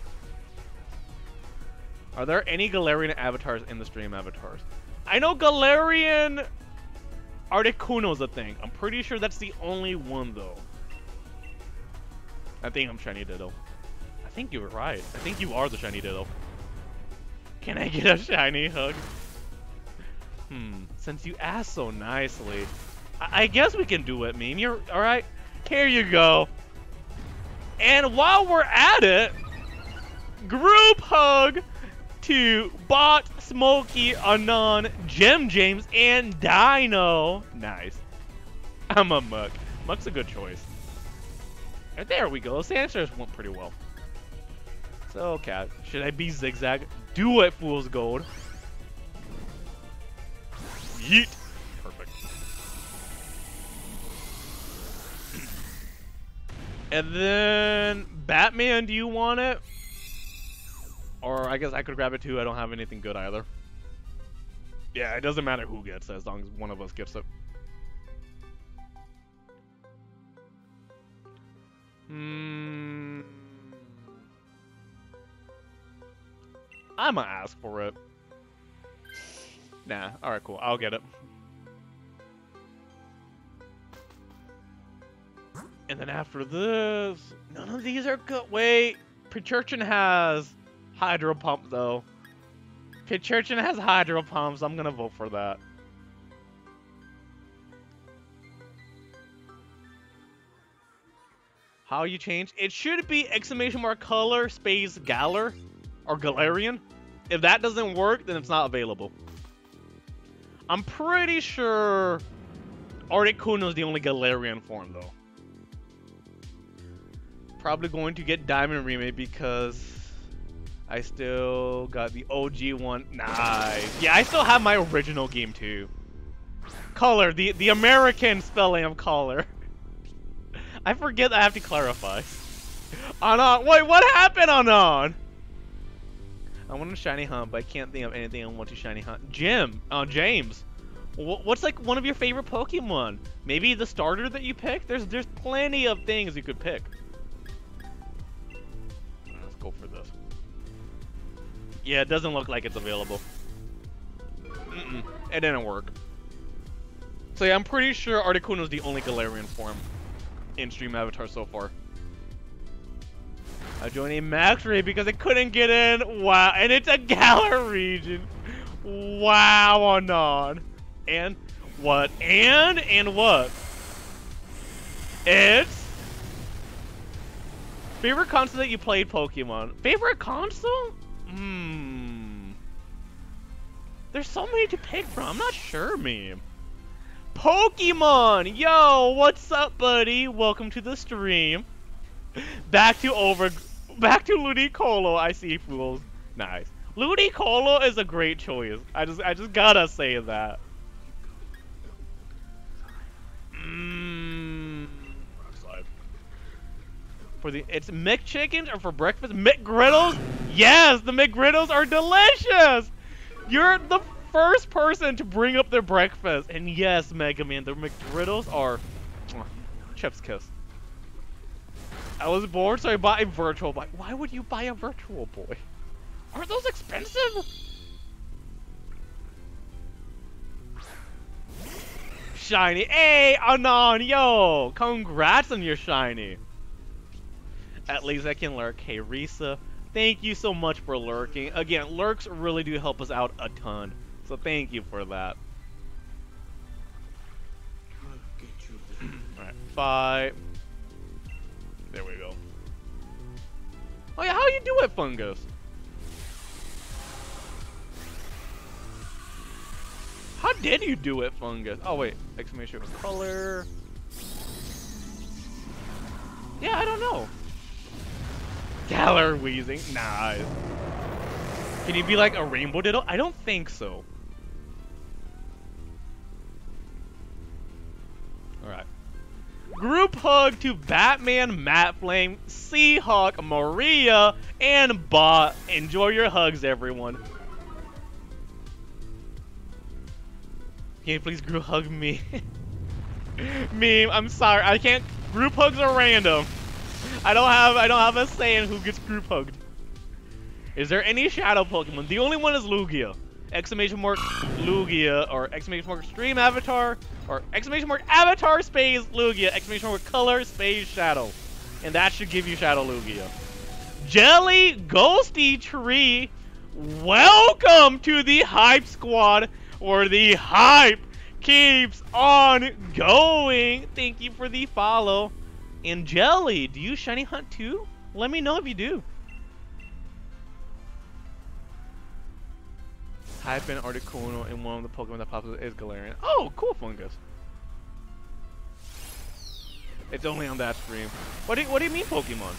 Are there any Galarian avatars in the stream avatars? I know Galarian Articuno's a thing. I'm pretty sure that's the only one, though. I think I'm Shiny Ditto. I think you were right. I think you are the Shiny Ditto. Can I get a shiny hug? Since you asked so nicely, I guess we can do it, meme. You're alright? Here you go. And while we're at it, group hug to Bot, Smokey, Anon, Gem James, and Dino. Nice. I'm a Muck. Muck's a good choice. And there we go. Sandstars went pretty well. So, cat, should I be Zigzag? Do it, Fool's Gold. Yeet. Perfect. And then Batman, do you want it? Or I guess I could grab it too. I don't have anything good either. Yeah, it doesn't matter who gets it as long as one of us gets it. I'ma ask for it. Nah, alright, cool. I'll get it. And then after this, none of these are good. Wait, Pichurchin has Hydro Pump though. Pichurchin has Hydro Pumps. I'm gonna vote for that. How you change? It should be exclamation mark color space Galar or Galarian. If that doesn't work, then it's not available. I'm pretty sure Articuno is the only Galarian form though. Probably going to get Diamond Remake because I still got the OG one. Nice. Yeah, I still have my original game too. Color, the American spelling of color. I forget I have to clarify. Anon, wait, what happened, Anon? I want to shiny hunt, but I can't think of anything I want to shiny hunt. James. What's like one of your favorite Pokemon? Maybe the starter that you pick? There's plenty of things you could pick. Let's go for this. Yeah, it doesn't look like it's available. It didn't work. So yeah, I'm pretty sure Articuno is the only Galarian form in Stream Avatar so far. I joined a max raid because I couldn't get in. Wow, and it's a Galar region. Wow, Anon. And what? And what? It's favorite console that you played Pokemon. Favorite console? There's so many to pick from. I'm not sure, meme. Pokemon! Yo, what's up, buddy? Welcome to the stream. Back to Ludicolo. I see fools. Nice. Ludicolo is a great choice. I just gotta say that. It's McChickens or for breakfast? McGriddles? Yes, the McGriddles are delicious. You're the first person to bring up their breakfast, and yes, Mega Man, the McGriddles are chef's kiss. I was bored, so I bought a Virtual Boy. Why would you buy a Virtual Boy? Aren't those expensive? Shiny. Hey, Anon, yo! Congrats on your shiny. At least I can lurk. Hey, Risa, thank you so much for lurking. Again, lurks really do help us out a ton. So thank you for that. Alright, 5. There we go. Oh yeah, how you do it, Fungus? How did you do it, Fungus? Oh wait, exclamation color. Yeah, I don't know. Galar wheezing, nice. Can you be like a Rainbow Diddle? I don't think so. Alright. Group hug to Batman, Matt Flame, Seahawk, Maria, and Bot. Enjoy your hugs, everyone. Can you please group hug me? Meme, I'm sorry, I can't. Group hugs are random. I don't have a say in who gets group hugged. Is there any shadow Pokemon? The only one is Lugia. Exclamation mark Lugia, or exclamation mark Stream Avatar, or exclamation mark Avatar space Lugia, exclamation mark color space shadow. And that should give you Shadow Lugia. Jelly Ghosty Tree, welcome to the Hype Squad, where the hype keeps on going. Thank you for the follow. And Jelly, do you shiny hunt too? Let me know if you do. Type in Articuno, and one of the Pokemon that pops up is Galarian. Oh, cool, Fungus. It's only on that stream. What do you mean, Pokemon?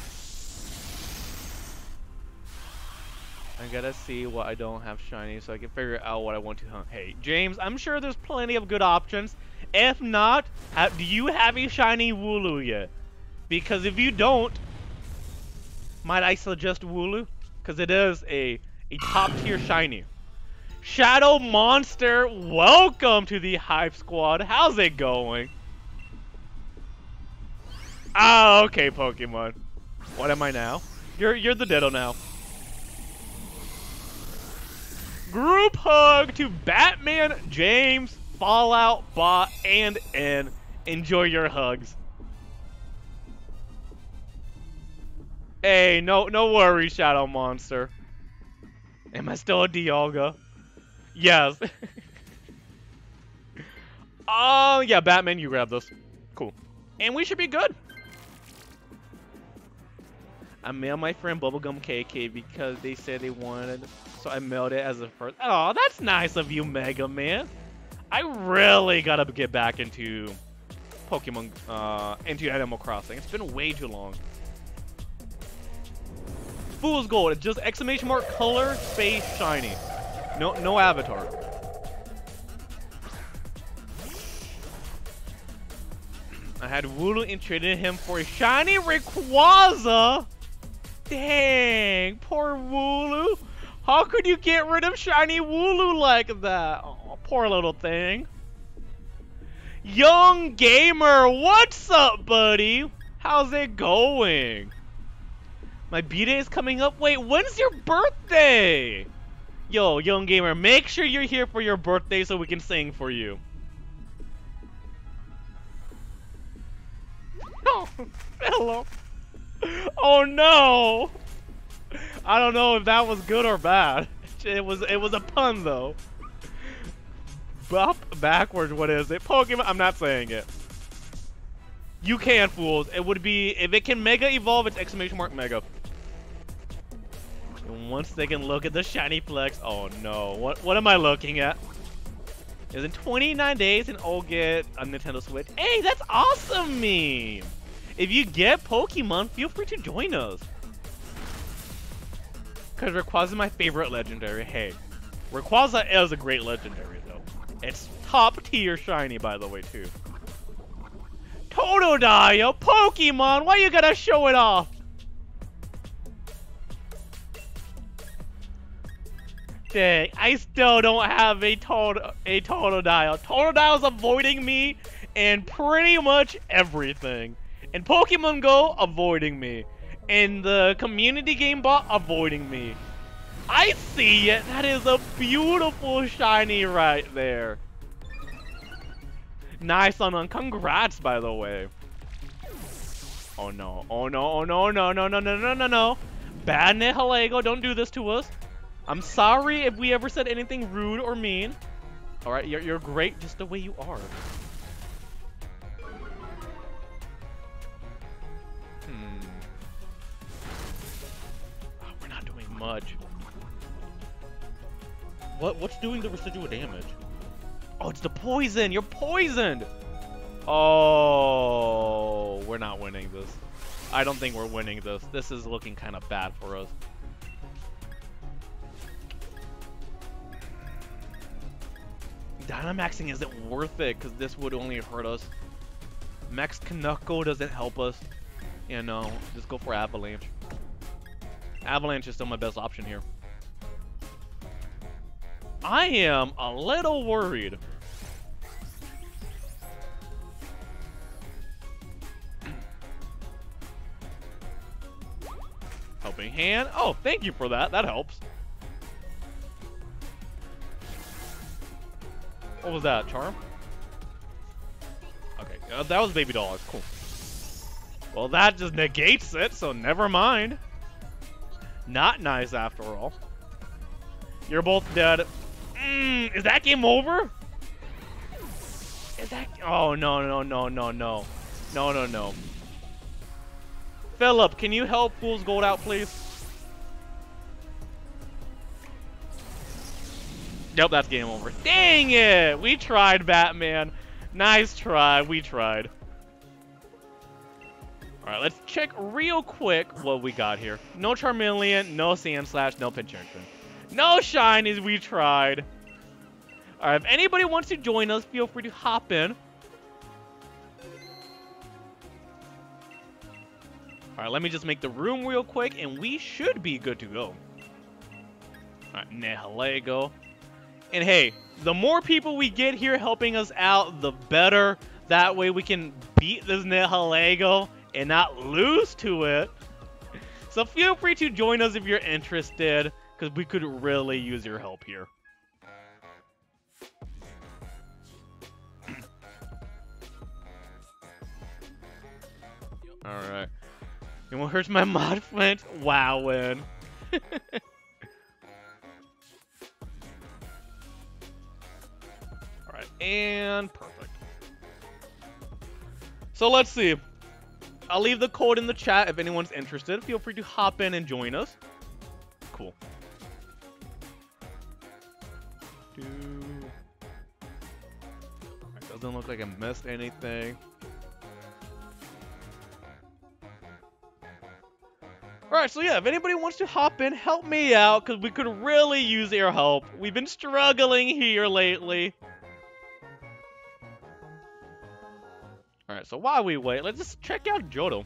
I gotta see what I don't have shiny so I can figure out what I want to hunt. Hey, James, I'm sure there's plenty of good options. If not, do you have a shiny Wooloo yet? Because if you don't, might I suggest Wooloo? Because it is a top tier shiny. Shadow Monster, welcome to the Hype Squad. How's it going? Ah, okay, Pokemon. What am I now? You're the Ditto now. Group hug to Batman, James, Fallout, Bot, and N. Enjoy your hugs. Hey, no worries, Shadow Monster. Am I still a Dialga? Yes. Oh, yeah, Batman, you grab this. Cool. And we should be good. I mailed my friend Bubblegum KK because they said they wanted, so I mailed it as a first. Oh, that's nice of you, Mega Man. I really gotta get back into Pokemon, into Animal Crossing. It's been way too long. Fool's Gold, it's just exclamation mark, color, space, shiny. No avatar. I had Wooloo and traded him for a shiny Rayquaza. Dang, poor Wooloo. How could you get rid of shiny Wooloo like that? Oh, poor little thing. Young Gamer, what's up, buddy? How's it going? My B-Day is coming up. Wait, when's your birthday? Yo, Young Gamer, make sure you're here for your birthday so we can sing for you. No, hello. Oh no! I don't know if that was good or bad. It was a pun though. Bop backwards, what is it? Pokemon, I'm not saying it. You can, fools. It would be, if it can Mega Evolve, it's exclamation mark Mega. And once they can look at the shiny flex, oh no, what am I looking at? Is in 29 days and I'll get a Nintendo Switch. Hey, that's awesome meme! If you get Pokemon, feel free to join us. Because Rayquaza is my favorite legendary. Hey, Rayquaza is a great legendary though. It's top tier shiny, by the way, too. Totodile, Pokemon, why you gotta show it off? Dang, I still don't have a Totodile. Totodile's avoiding me and pretty much everything. And Pokemon Go, avoiding me. And the community game bot, avoiding me. I see it. That is a beautiful shiny right there. Nice on. Congrats, by the way. Oh no. Oh no. Oh no. No. No. No. No. No. No. No. Bad Nihilego, don't do this to us. I'm sorry if we ever said anything rude or mean. All right, you're great just the way you are. We're not doing much. What's doing the residual damage? Oh, it's the poison. You're poisoned. Oh, we're not winning this. I don't think we're winning this. This is looking kind of bad for us. Dynamaxing isn't worth it because this would only hurt us. Max Canucko doesn't help us. You know, just go for Avalanche. Avalanche is still my best option here. I am a little worried. Helping hand. Oh, thank you for that. That helps. What was that? Charm? Okay, that was Baby Doll. Cool. Well, that just negates it, so never mind. Not nice after all. You're both dead. Is that game over? Is that... Oh, no, no, no, no, no. No, no, no. Philip, can you help Fool's Gold out, please? Yep, that's game over. Dang it! We tried, Batman. Nice try. We tried. Alright, let's check real quick what we got here. No Charmeleon, no Sandslash, no Pincurchin. No shinies, we tried. Alright, if anybody wants to join us, feel free to hop in. Alright, let me just make the room real quick, and we should be good to go. Alright, Nihilego. And hey, the more people we get here helping us out, the better. That way we can beat this Nihilego and not lose to it. So feel free to join us if you're interested, because we could really use your help here. Alright. And what hurts my mod flint? Wowin. Alright, and perfect. So let's see. I'll leave the code in the chat if anyone's interested. Feel free to hop in and join us. Cool. Alright, doesn't look like I missed anything. Alright, so yeah, if anybody wants to hop in, help me out, because we could really use your help. We've been struggling here lately. Alright, so while we wait, let's just check out Johto.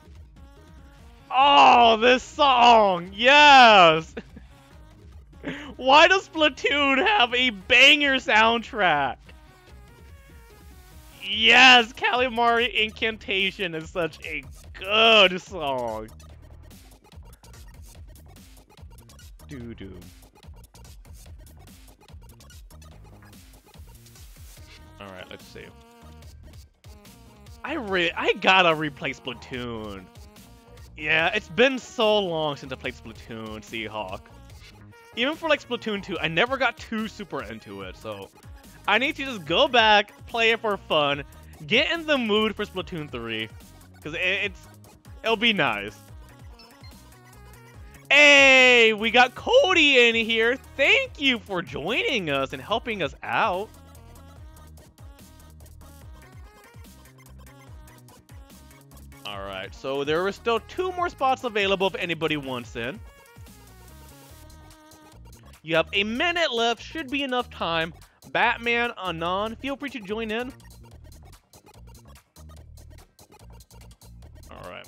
Oh, this song! Yes! Why does Splatoon have a banger soundtrack? Yes, Kalimari Incantation is such a good song. Doo-doo. Alright, let's see. I gotta replay Splatoon. Yeah, it's been so long since I played Splatoon, Seahawk. Even for like Splatoon 2, I never got too super into it, so I need to just go back, play it for fun, get in the mood for Splatoon 3, because it'll be nice. Hey, we got Cody in here. Thank you for joining us and helping us out. Alright, so there are still 2 more spots available if anybody wants in. You have a minute left, should be enough time. Batman, Anon, feel free to join in. Alright.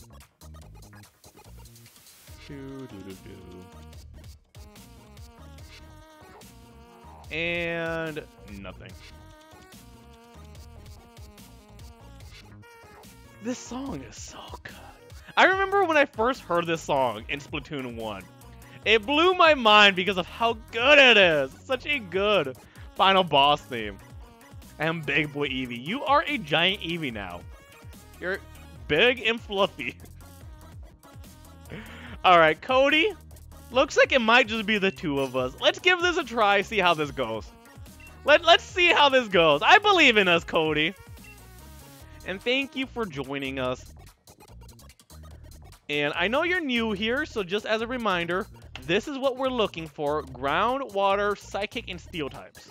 And nothing. This song is so good. I remember when I first heard this song in Splatoon 1. It blew my mind because of how good it is. Such a good final boss theme. And Big Boy Eevee. You are a giant Eevee now. You're big and fluffy. Alright, Cody. Looks like it might just be the 2 of us. Let's give this a try, see how this goes. Let's see how this goes. I believe in us, Cody. And thank you for joining us. And I know you're new here, so just as a reminder, this is what we're looking for. Ground, water, psychic, and steel types.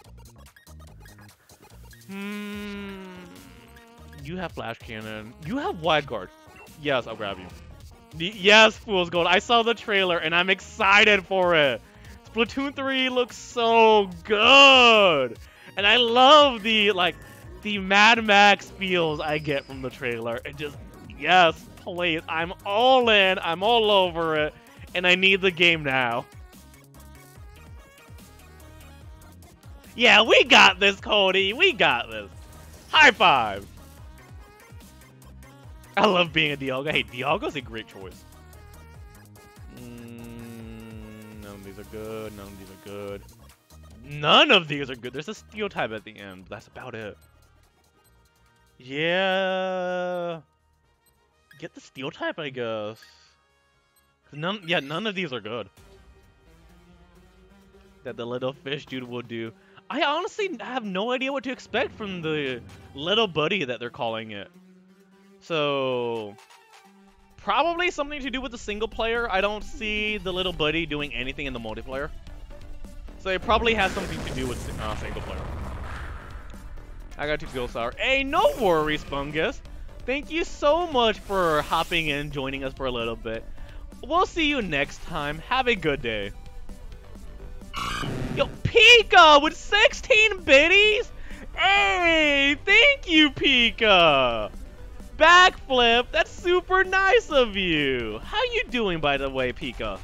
You have flash cannon. You have wide guard. Yes, I'll grab you. Yes, Fool's Gold. I saw the trailer, and I'm excited for it. Splatoon 3 looks so good. And I love the Mad Max feels I get from the trailer. It just, yes, please. I'm all in. I'm all over it. And I need the game now. Yeah, we got this, Cody. We got this. High five. I love being a Dialga. Hey, Dialga's a great choice. None of these are good. None of these are good. None of these are good. There's a steel type at the end. That's about it. Yeah. Get the steel type, I guess. None of these are good. That the little fish dude will do. I honestly have no idea what to expect from the little buddy that they're calling it. So, probably something to do with the single player. I don't see the little buddy doing anything in the multiplayer. So it probably has something to do with single player. I got to go sour. Hey, no worries, Fungus. Thank you so much for hopping in, joining us for a little bit. We'll see you next time. Have a good day. Yo, Pika with 16 biddies? Hey, thank you, Pika. Backflip. That's super super nice of you. How you doing, by the way, Pika?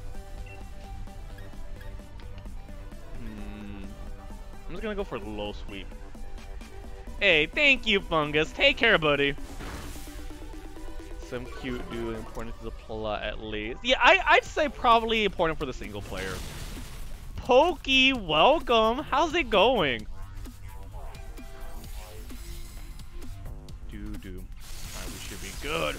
I'm just gonna go for the low sweep. Hey, thank you, Fungus. Take care, buddy. Some cute dude important to the plot at least. Yeah, I'd say probably important for the single player. Pokey, welcome. How's it going? Alright, we should be good.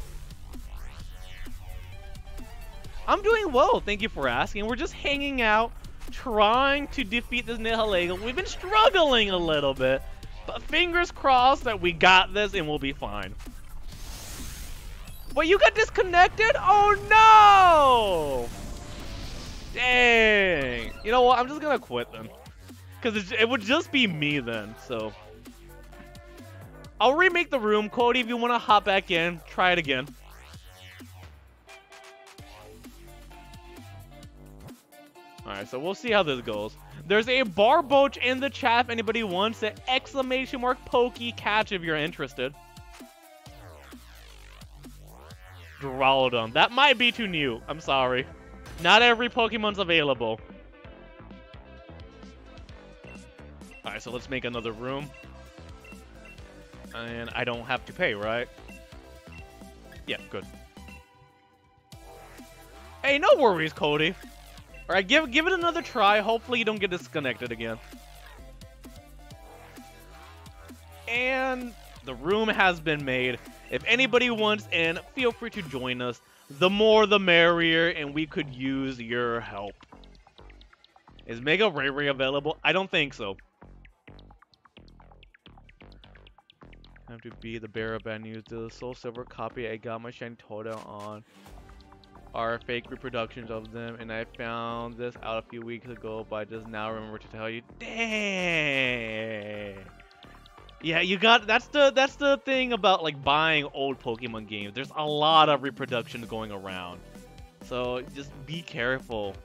I'm doing well, thank you for asking. We're just hanging out, trying to defeat this Nihilego. We've been struggling a little bit, but fingers crossed that we got this and we'll be fine. Wait, you got disconnected? Oh no! Dang. You know what? I'm just gonna quit then. Because it would just be me then, so. I'll remake the room. Cody, if you want to hop back in, try it again. Alright, so we'll see how this goes. There's a Barboach in the chat if anybody wants it. Exclamation mark Pokey catch if you're interested. Duraludon. That might be too new. I'm sorry. Not every Pokemon's available. Alright, so let's make another room. And I don't have to pay, right? Yeah, good. Hey, no worries, Cody. Alright, give it another try. Hopefully you don't get disconnected again. And the room has been made. If anybody wants in, feel free to join us. The more the merrier, and we could use your help. Is Mega Ray available? I don't think so. Have to be the bearer of bad news. The Soul Silver copy I got my shiny Totodile on are fake reproductions of them, and I found this out a few weeks ago, but I just now remember to tell you. Dang. Yeah, you got that's the thing about like buying old Pokemon games. There's a lot of reproductions going around, so just be careful.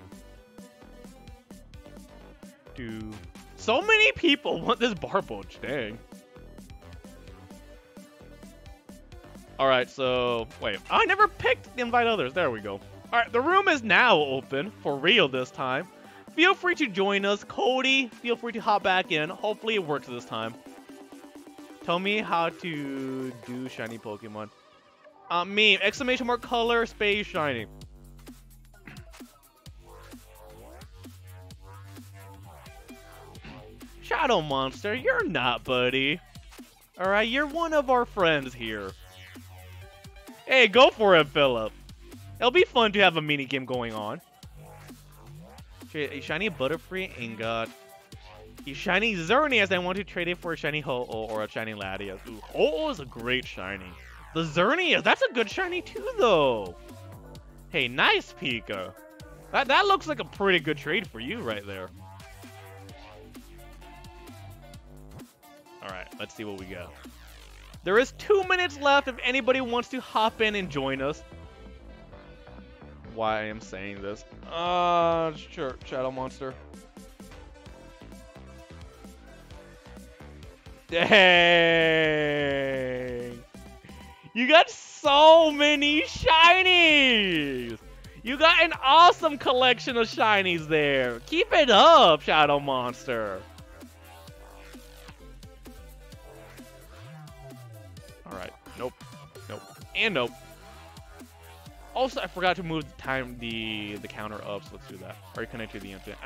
Dude, so many people want this Barboach. Dang. Alright, so, wait, I never picked invite others, there we go. Alright, the room is now open, for real this time. Feel free to join us. Cody, feel free to hop back in. Hopefully it works this time. Tell me how to do shiny Pokemon. Me, exclamation mark color, space, shiny. Shadow Monster, you're not, buddy. Alright, you're one of our friends here. Hey, go for it, Philip. It'll be fun to have a minigame going on. A shiny Butterfree and got a shiny Xerneas. I want to trade it for a shiny Ho-Oh or a shiny Latias. Ooh, Ho-Oh is a great shiny. The Xerneas, that's a good shiny too, though. Hey, nice, Pika. That looks like a pretty good trade for you right there. Alright, let's see what we got. There is 2 minutes left if anybody wants to hop in and join us. Why I am saying this. Sure, Shadow Monster. Dang. You got so many shinies. You got an awesome collection of shinies there. Keep it up, Shadow Monster. Alright, nope, nope, and nope. Also, I forgot to move the counter up, so let's do that. Or connect to the internet.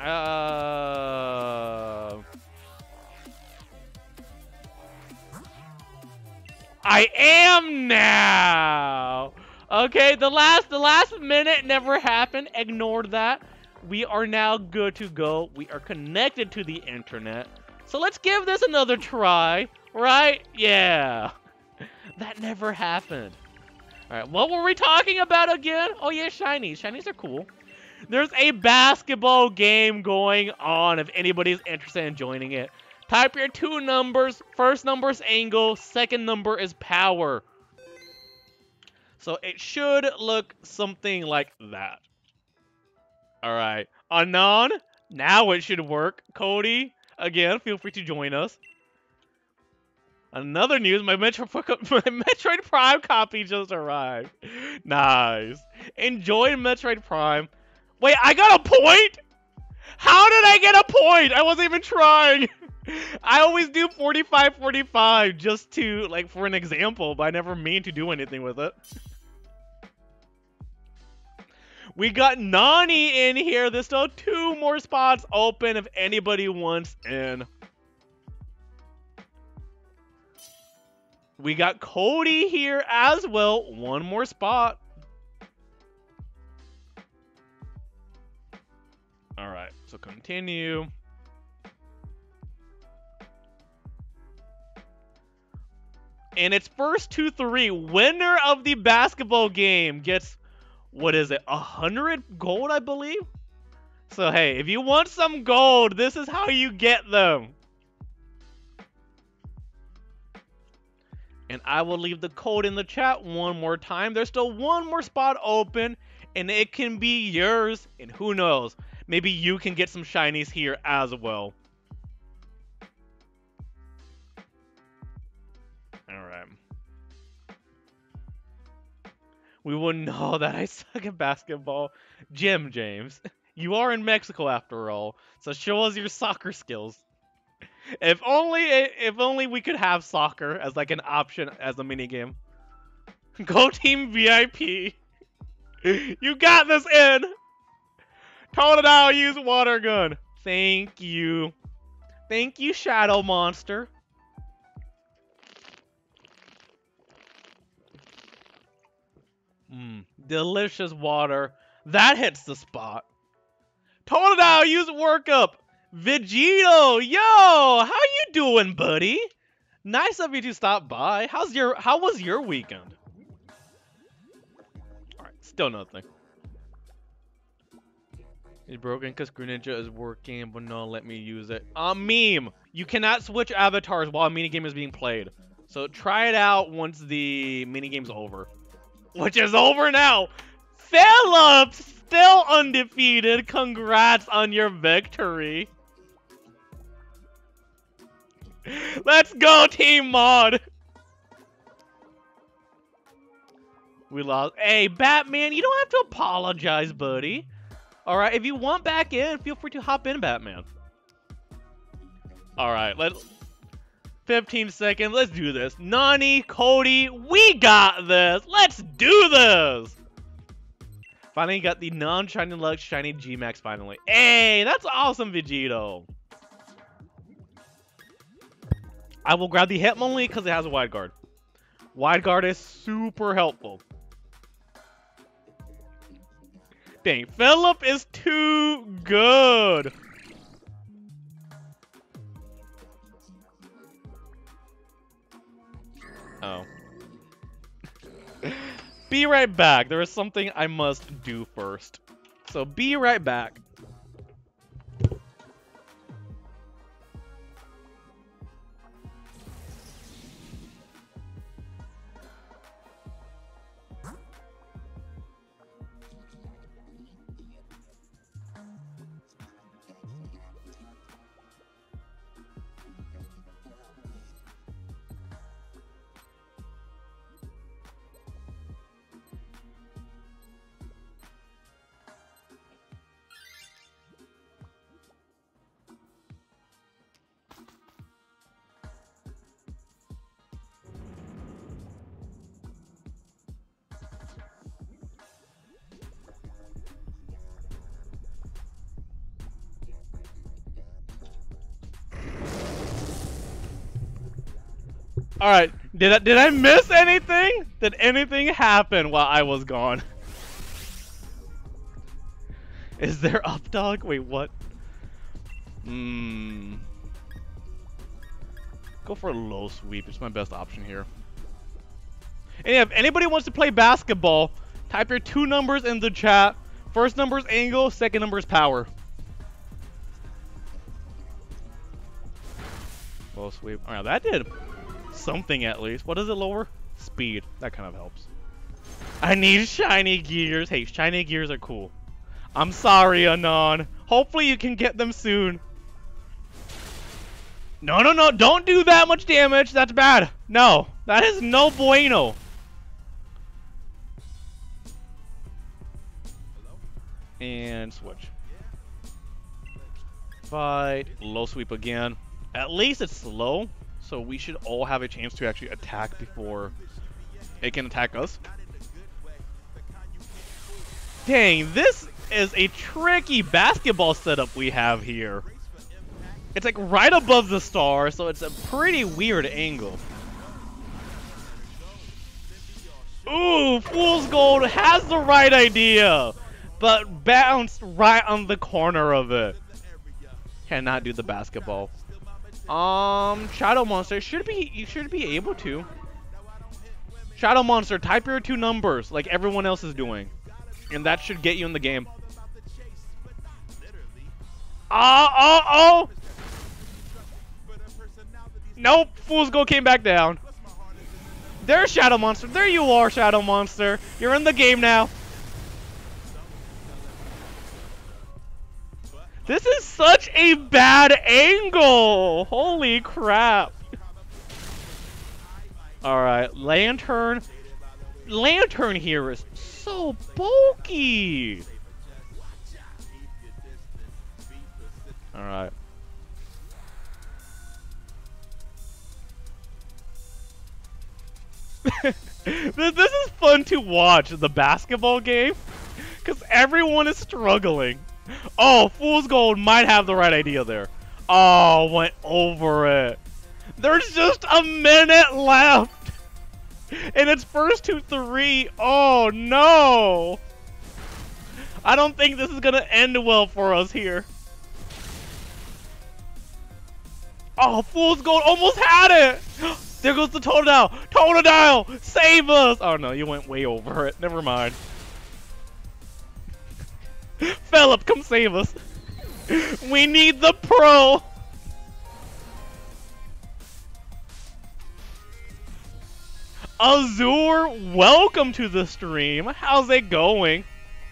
I am now! Okay, the last minute never happened. Ignore that. We are now good to go. We are connected to the internet. So let's give this another try, right? Yeah. That never happened. Alright, what were we talking about again? Oh yeah, shinies. Shinies are cool. There's a basketball game going on if anybody's interested in joining it. Type your 2 numbers. First number is angle, second number is power. So it should look something like that. Alright. Anon, now it should work. Cody, again, feel free to join us. Another news, my Metroid Prime copy just arrived. Nice. Enjoy Metroid Prime. Wait, I got a point? How did I get a point? I wasn't even trying. I always do 45-45 just to, like, for an example, but I never mean to do anything with it. We got Nani in here. There's still 2 more spots open if anybody wants in. We got Cody here as well. 1 more spot. Alright, so continue. And it's first 2-3. Winner of the basketball game gets, what is it, 100 gold, I believe? So hey, if you want some gold, this is how you get them. And I will leave the code in the chat one more time. There's still 1 more spot open, and it can be yours. And who knows, maybe you can get some shinies here as well. Alright. We will know that I suck at basketball. Jim James, you are in Mexico after all, so show us your soccer skills. If only we could have soccer as like an option as a minigame. Go Team VIP. You got this in. Totodile, use water gun. Thank you. Thank you, Shadow Monster. Delicious water. That hits the spot. Totodile, use workup. Vegito, yo, how you doing, buddy? Nice of you to stop by. How was your weekend? Alright, still nothing. It's broken because Greninja is working, but no, let me use it. Meme! You cannot switch avatars while a minigame is being played. So try it out once the minigame's over. Which is over now! Philip! Still undefeated! Congrats on your victory! Let's go, Team Mod! We lost. Hey, Batman, you don't have to apologize, buddy. Alright, if you want back in, feel free to hop in, Batman. Alright, let's... 15 seconds, let's do this. Nani, Cody, we got this! Let's do this! Finally got the non-shiny Lux shiny G-Max finally. Hey, that's awesome, Vegito! I will grab the Hitmonlee because it has a wide guard. Wide guard is super helpful. Dang, Philip is too good. Oh. Be right back. There is something I must do first. So be right back. Alright, did I miss anything? Did anything happen while I was gone? Is there up dog? Wait, what? Go for a low sweep. It's my best option here. And yeah, if anybody wants to play basketball, type your 2 numbers in the chat. First number is angle, second number is power. Low sweep. Alright, that did something at least. What does it lower? Speed. That kind of helps. I need shiny gears. Hey, shiny gears are cool. I'm sorry, Anon. Hopefully you can get them soon. No, no, no, don't do that much damage. That's bad. No, that is no bueno. And switch. Fight. Low sweep again. At least it's slow, so we should all have a chance to actually attack before it can attack us. Dang, this is a tricky basketball setup we have here. It's like right above the star, so it's a pretty weird angle. Ooh, Fool's Gold has the right idea, but bounced right on the corner of it. Cannot do the basketball. Shadow Monster you should be able to. Shadow Monster, type your 2 numbers like everyone else is doing, and that should get you in the game. Oh! Nope, Fool's Gold came back down. There's Shadow Monster. There you are, Shadow Monster. You're in the game now. This is such a bad angle. Holy crap. Alright, Lantern. Lantern here is so bulky. Alright. This is fun to watch, the basketball game, because everyone is struggling. Oh, Fool's Gold might have the right idea there. Oh, went over it. There's just a minute left. And it's first to 3. Oh, no. I don't think this is going to end well for us here. Oh, Fool's Gold almost had it. There goes the Totodile. Totodile, save us. Oh, no, you went way over it. Never mind. Philip, come save us. We need the pro. Azure, welcome to the stream. How's it going?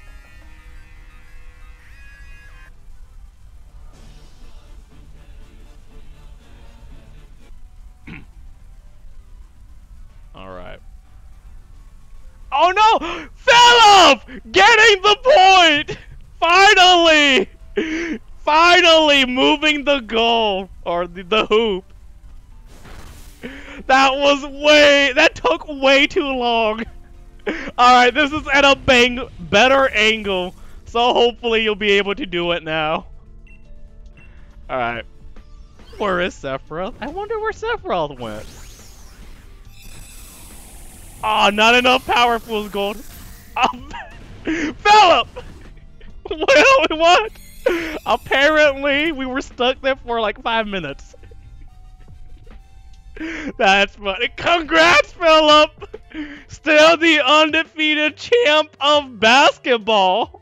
All right. Oh no! Philip! Getting the point! Finally! Finally moving the goal, or the hoop. That took way too long. Alright, this is at a better angle, so hopefully you'll be able to do it now. Alright. Where is Sephiroth? I wonder where Sephiroth went. Oh, not enough power, Fool's Gold. Philip! What? Apparently, we were stuck there for like 5 minutes. That's funny. Congrats, Philip! Still the undefeated champ of basketball.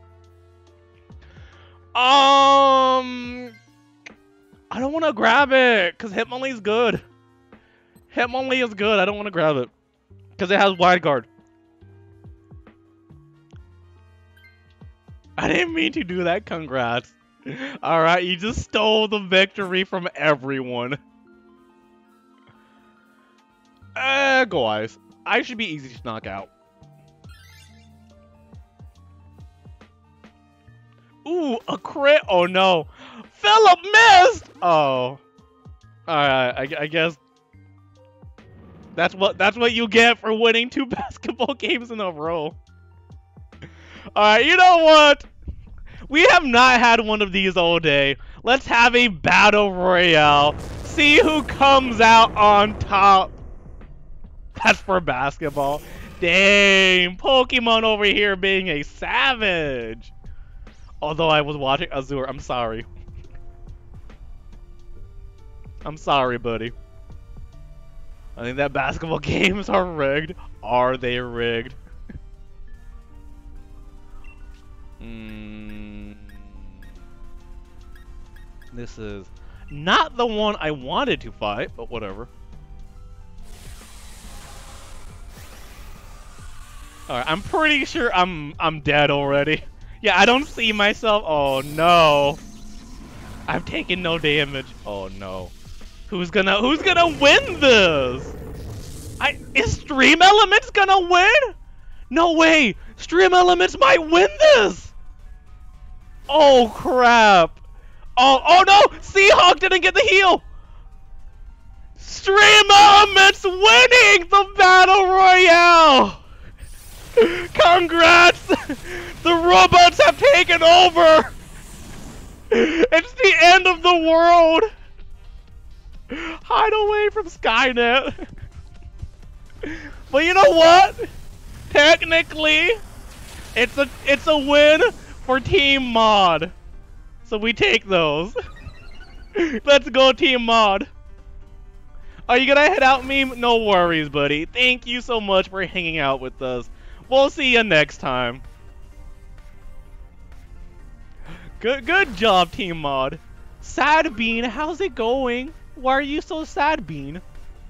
I don't want to grab it, because Hitmonlee's good. Hitmonlee is good. I don't want to grab it, because it has wide guard. I didn't mean to do that. Congrats. Alright, you just stole the victory from everyone. Go Eyes. I should be easy to knock out. Ooh, a crit. Oh no. Philip missed! Oh. Alright, I guess that's what you get for winning 2 basketball games in a row. Alright, you know what? We have not had one of these all day. Let's have a battle royale. See who comes out on top. That's for basketball. Dang, Pokemon over here being a savage. Although I was watching Azure, I'm sorry. I'm sorry, buddy. I think that basketball games are rigged. Are they rigged? This is not the one I wanted to fight, but whatever. Alright, I'm pretty sure I'm dead already. Yeah, I don't see myself. Oh no. I've taken no damage. Oh no. Who's gonna win this? Is Stream Elements gonna win? No way! Stream Elements might win this! Oh crap! Oh no! Seahawk didn't get the heal! Stream Elements winning the Battle Royale! Congrats! The robots have taken over! It's the end of the world! Hide away from Skynet! But you know what? Technically, it's a win for Team Mod. So we take those. Let's go Team Mod. Are you gonna head out, meme? No worries, buddy. Thank you so much for hanging out with us. We'll see you next time. Good job, Team Mod. Sad Bean, how's it going? Why are you so sad, Bean?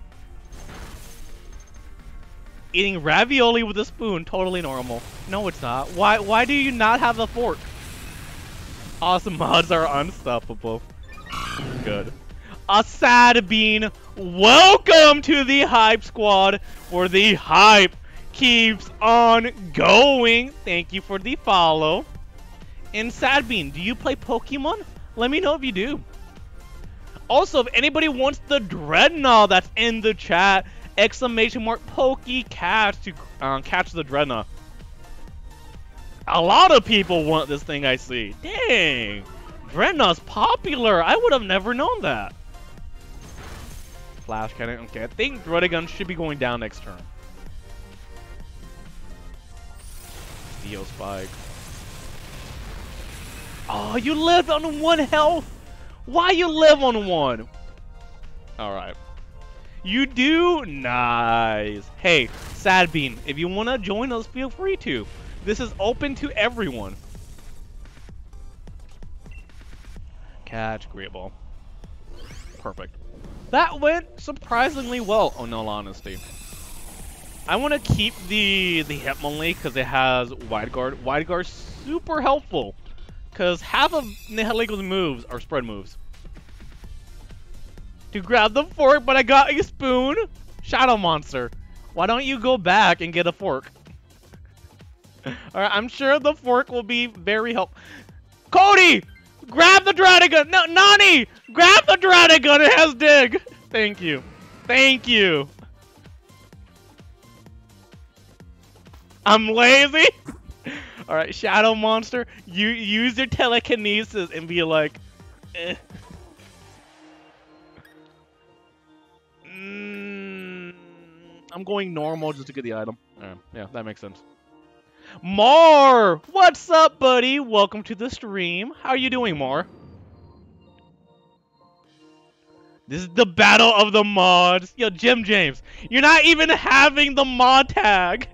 Eating ravioli with a spoon, totally normal. No, it's not. Why do you not have a fork? Awesome mods are unstoppable. Good. A sad bean. Welcome to the Hype Squad, where the hype keeps on going. Thank you for the follow. And Sad Bean, do you play Pokemon? Let me know if you do. Also, if anybody wants the Dreadnought that's in the chat, exclamation mark PokeCatch to catch the Dreadnought. A lot of people want this thing, I see. Dang, Dreadnought's popular. I would have never known that. Flash Cannon. Okay, I think Dredagon should be going down next turn. Steel Spike. Oh, you lived on 1 health? Why you live on 1? Alright. You do? Nice. Hey, Sad Bean, if you want to join us, feel free to. This is open to everyone. Catch, Great Ball. Perfect. That went surprisingly well, in all honesty. I want to keep the Hitmonlee because it has Wide Guard. Wide Guard's super helpful because half of Nihiliko's moves are spread moves. To grab the fork, but I got a spoon. Shadow Monster, why don't you go back and get a fork? Alright, I'm sure the fork will be very helpful. Cody! Grab the Dradagon! No, Nani! Grab the Dradagon! It has dig! Thank you. Thank you. I'm lazy? Alright, Shadow Monster, you use your telekinesis and be like, eh. I'm going normal just to get the item. Yeah, that makes sense. Mar! What's up, buddy? Welcome to the stream. How are you doing, Mar? This is the battle of the mods. Yo, Jim James, you're not even having the mod tag.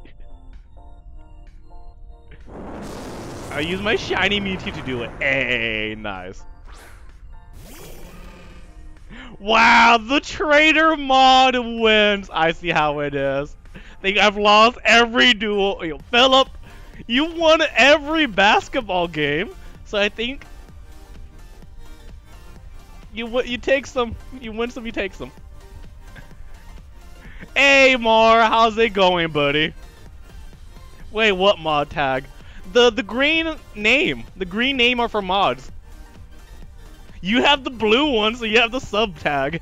I use my shiny Mewtwo to do it. Hey, nice. Wow, the Trader mod wins. I see how it is. I think I've lost every duel. Yo, Philip, you won every basketball game, so I think you take some. You win some, you take some. Hey, Mar, how's it going, buddy? Wait, what mod tag? The green name. The green name are for mods. You have the blue one, so you have the sub tag.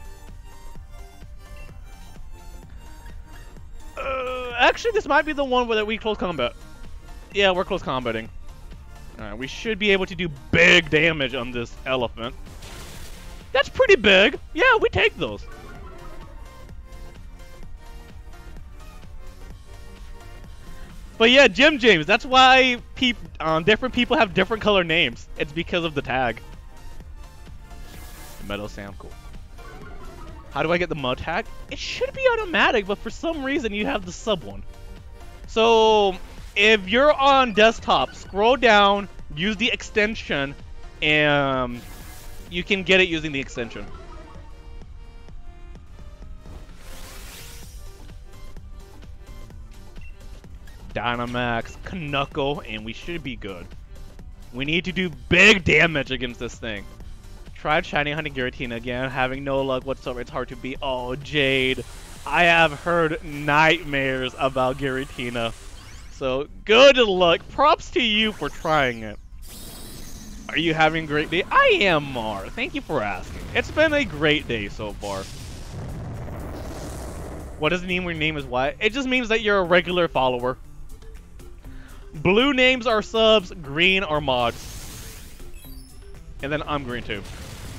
Actually, this might be the one where we close combat. Yeah, we're close combating. Alright, we should be able to do big damage on this elephant. That's pretty big. Yeah, we take those. But yeah, Jim James, that's why different people have different color names. It's because of the tag. Metal Sam, cool. How do I get the mud tag? It should be automatic, but for some reason you have the sub one. So if you're on desktop, scroll down, use the extension, and you can get it using the extension. Dynamax, Knuckle, and we should be good. We need to do big damage against this thing. Tried shiny hunting Giratina again, having no luck whatsoever. It's hard to beat. Oh, Jade. I have heard nightmares about Giratina. So, good luck. Props to you for trying it. Are you having a great day? I am, Mar. Thank you for asking. It's been a great day so far. What does it mean when your name is what? It just means that you're a regular follower. Blue names are subs, green are mods. And then I'm green too.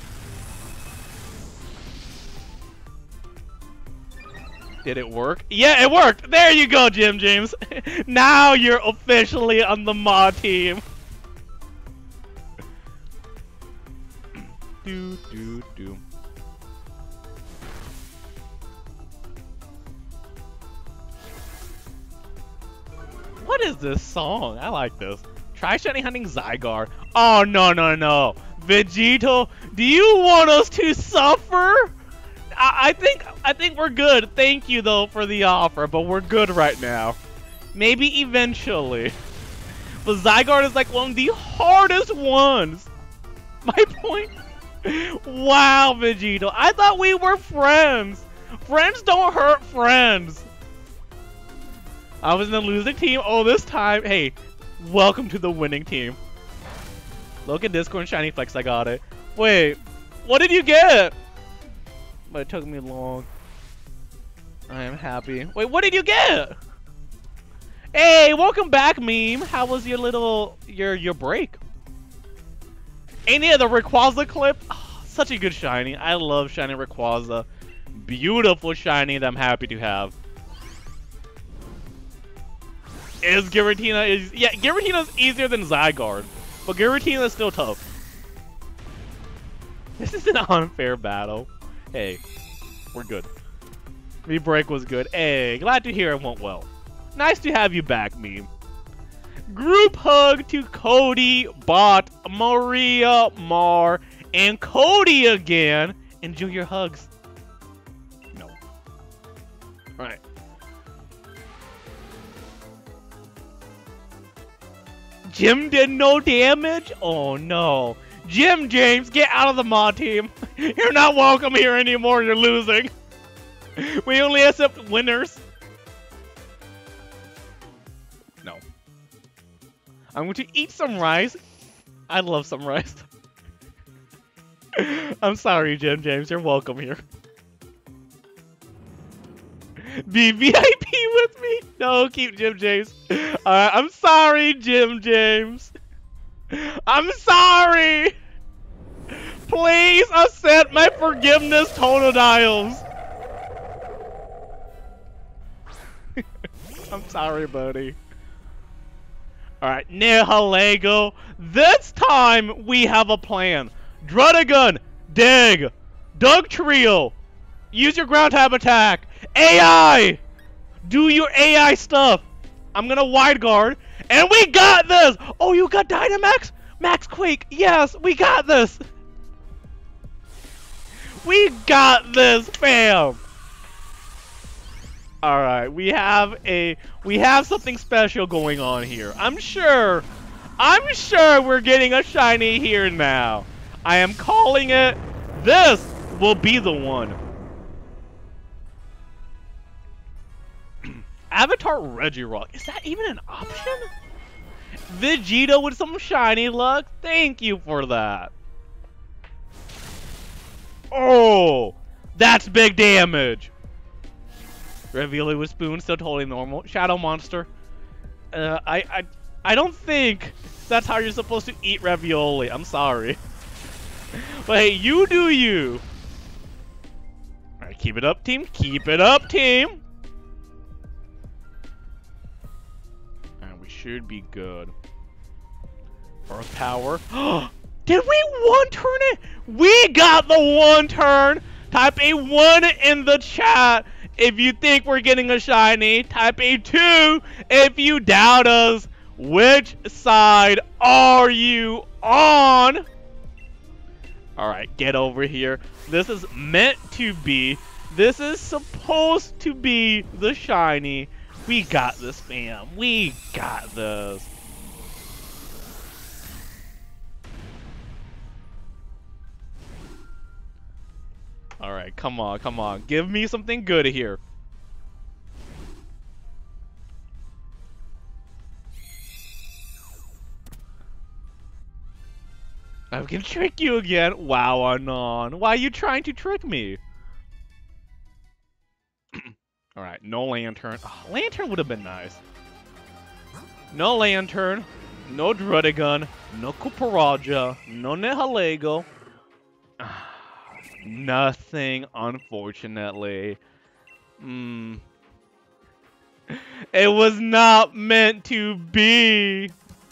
Did it work? Yeah, it worked! There you go, Jim James! Now you're officially on the mod team! Do, do, do. What is this song? I like this. Try shiny hunting Zygarde. Oh, no, no, no. Vegito, do you want us to suffer? I think we're good. Thank you, though, for the offer, but we're good right now. Maybe eventually. But Zygarde is like one of the hardest ones. My point? Wow, Vegito. I thought we were friends. Friends don't hurt friends. I was in the losing team. Oh, this time. Hey, welcome to the winning team. Look at Discord and Shiny Flex. I got it. Wait, what did you get? But it took me long. I am happy. Wait, what did you get? Hey, welcome back, meme. How was your little your break? Any of the Rayquaza clip? Oh, such a good shiny. I love shiny Rayquaza. Beautiful shiny that I'm happy to have. Is Giratina yeah, Giratina's easier than Zygarde, but Giratina is still tough. This is an unfair battle. Hey, we're good. V-break was good. Hey, glad to hear it went well. Nice to have you back, meme. Group hug to Cody, Bot, Maria, Mar, and Cody again. Enjoy your hugs. No. Alright. Jim did no damage? Oh no. Jim James, get out of the mod team. You're not welcome here anymore, you're losing. We only accept winners. No. I'm going to eat some rice. I love some rice. I'm sorry, Jim James, you're welcome here. Be VIP with me? No, keep Jim James. I'm sorry, Jim James. I'm sorry. Please accept my forgiveness, Totodiles. I'm sorry, buddy. Alright, Nihilego. This time we have a plan. Druddigon, dig, Dugtrio. Use your ground type attack. AI! Do your AI stuff. I'm gonna wide guard. And we got this! Oh, you got Dynamax? Max Quake. Yes, we got this. We got this, fam. Alright, we have something special going on here. I'm sure we're getting a shiny here now. I am calling it. This will be the one. Avatar Regirock. Is that even an option? Vegeta with some shiny luck. Thank you for that. Oh, that's big damage. Ravioli with Spoon, still totally normal. Shadow Monster. I don't think that's how you're supposed to eat ravioli. I'm sorry. But hey, you do you. Alright, keep it up, team. Keep it up, team. And we should be good. Earth Power. Did we one turn it? We got the one turn. Type a 1 in the chat if you think we're getting a shiny. Type a 2 if you doubt us. Which side are you on? Alright, get over here. This is meant to be. This is supposed to be the shiny. We got this, fam. We got this. Alright, come on, come on. Give me something good here. I can trick you again. Wow, Anon. Why are you trying to trick me? Alright, no Lantern. Oh, Lantern would have been nice. No Lantern. No Druddigon. No Copperajah. No Nihilego. Nothing, unfortunately. It was not meant to be.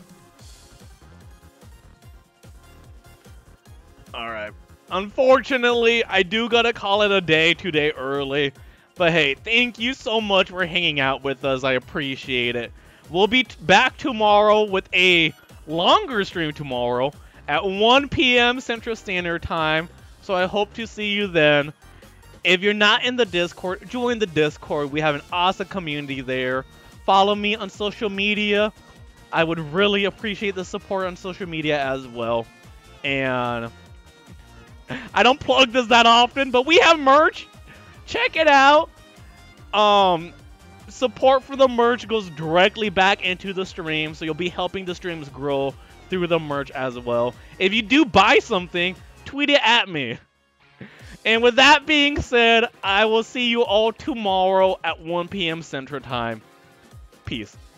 Alright. Unfortunately, I do gotta call it a day today early. But hey, thank you so much for hanging out with us. I appreciate it. We'll be back tomorrow with a longer stream tomorrow at 1 p.m. Central Standard Time. So I hope to see you then. If you're not in the Discord, join the Discord. We have an awesome community there. Follow me on social media. I would really appreciate the support on social media as well. And I don't plug this that often, but we have merch. Check it out. Support for the merch goes directly back into the stream, so you'll be helping the streams grow through the merch as well. If you do buy something, tweet it at me. And with that being said, I will see you all tomorrow at 1 p.m. Central Time. Peace.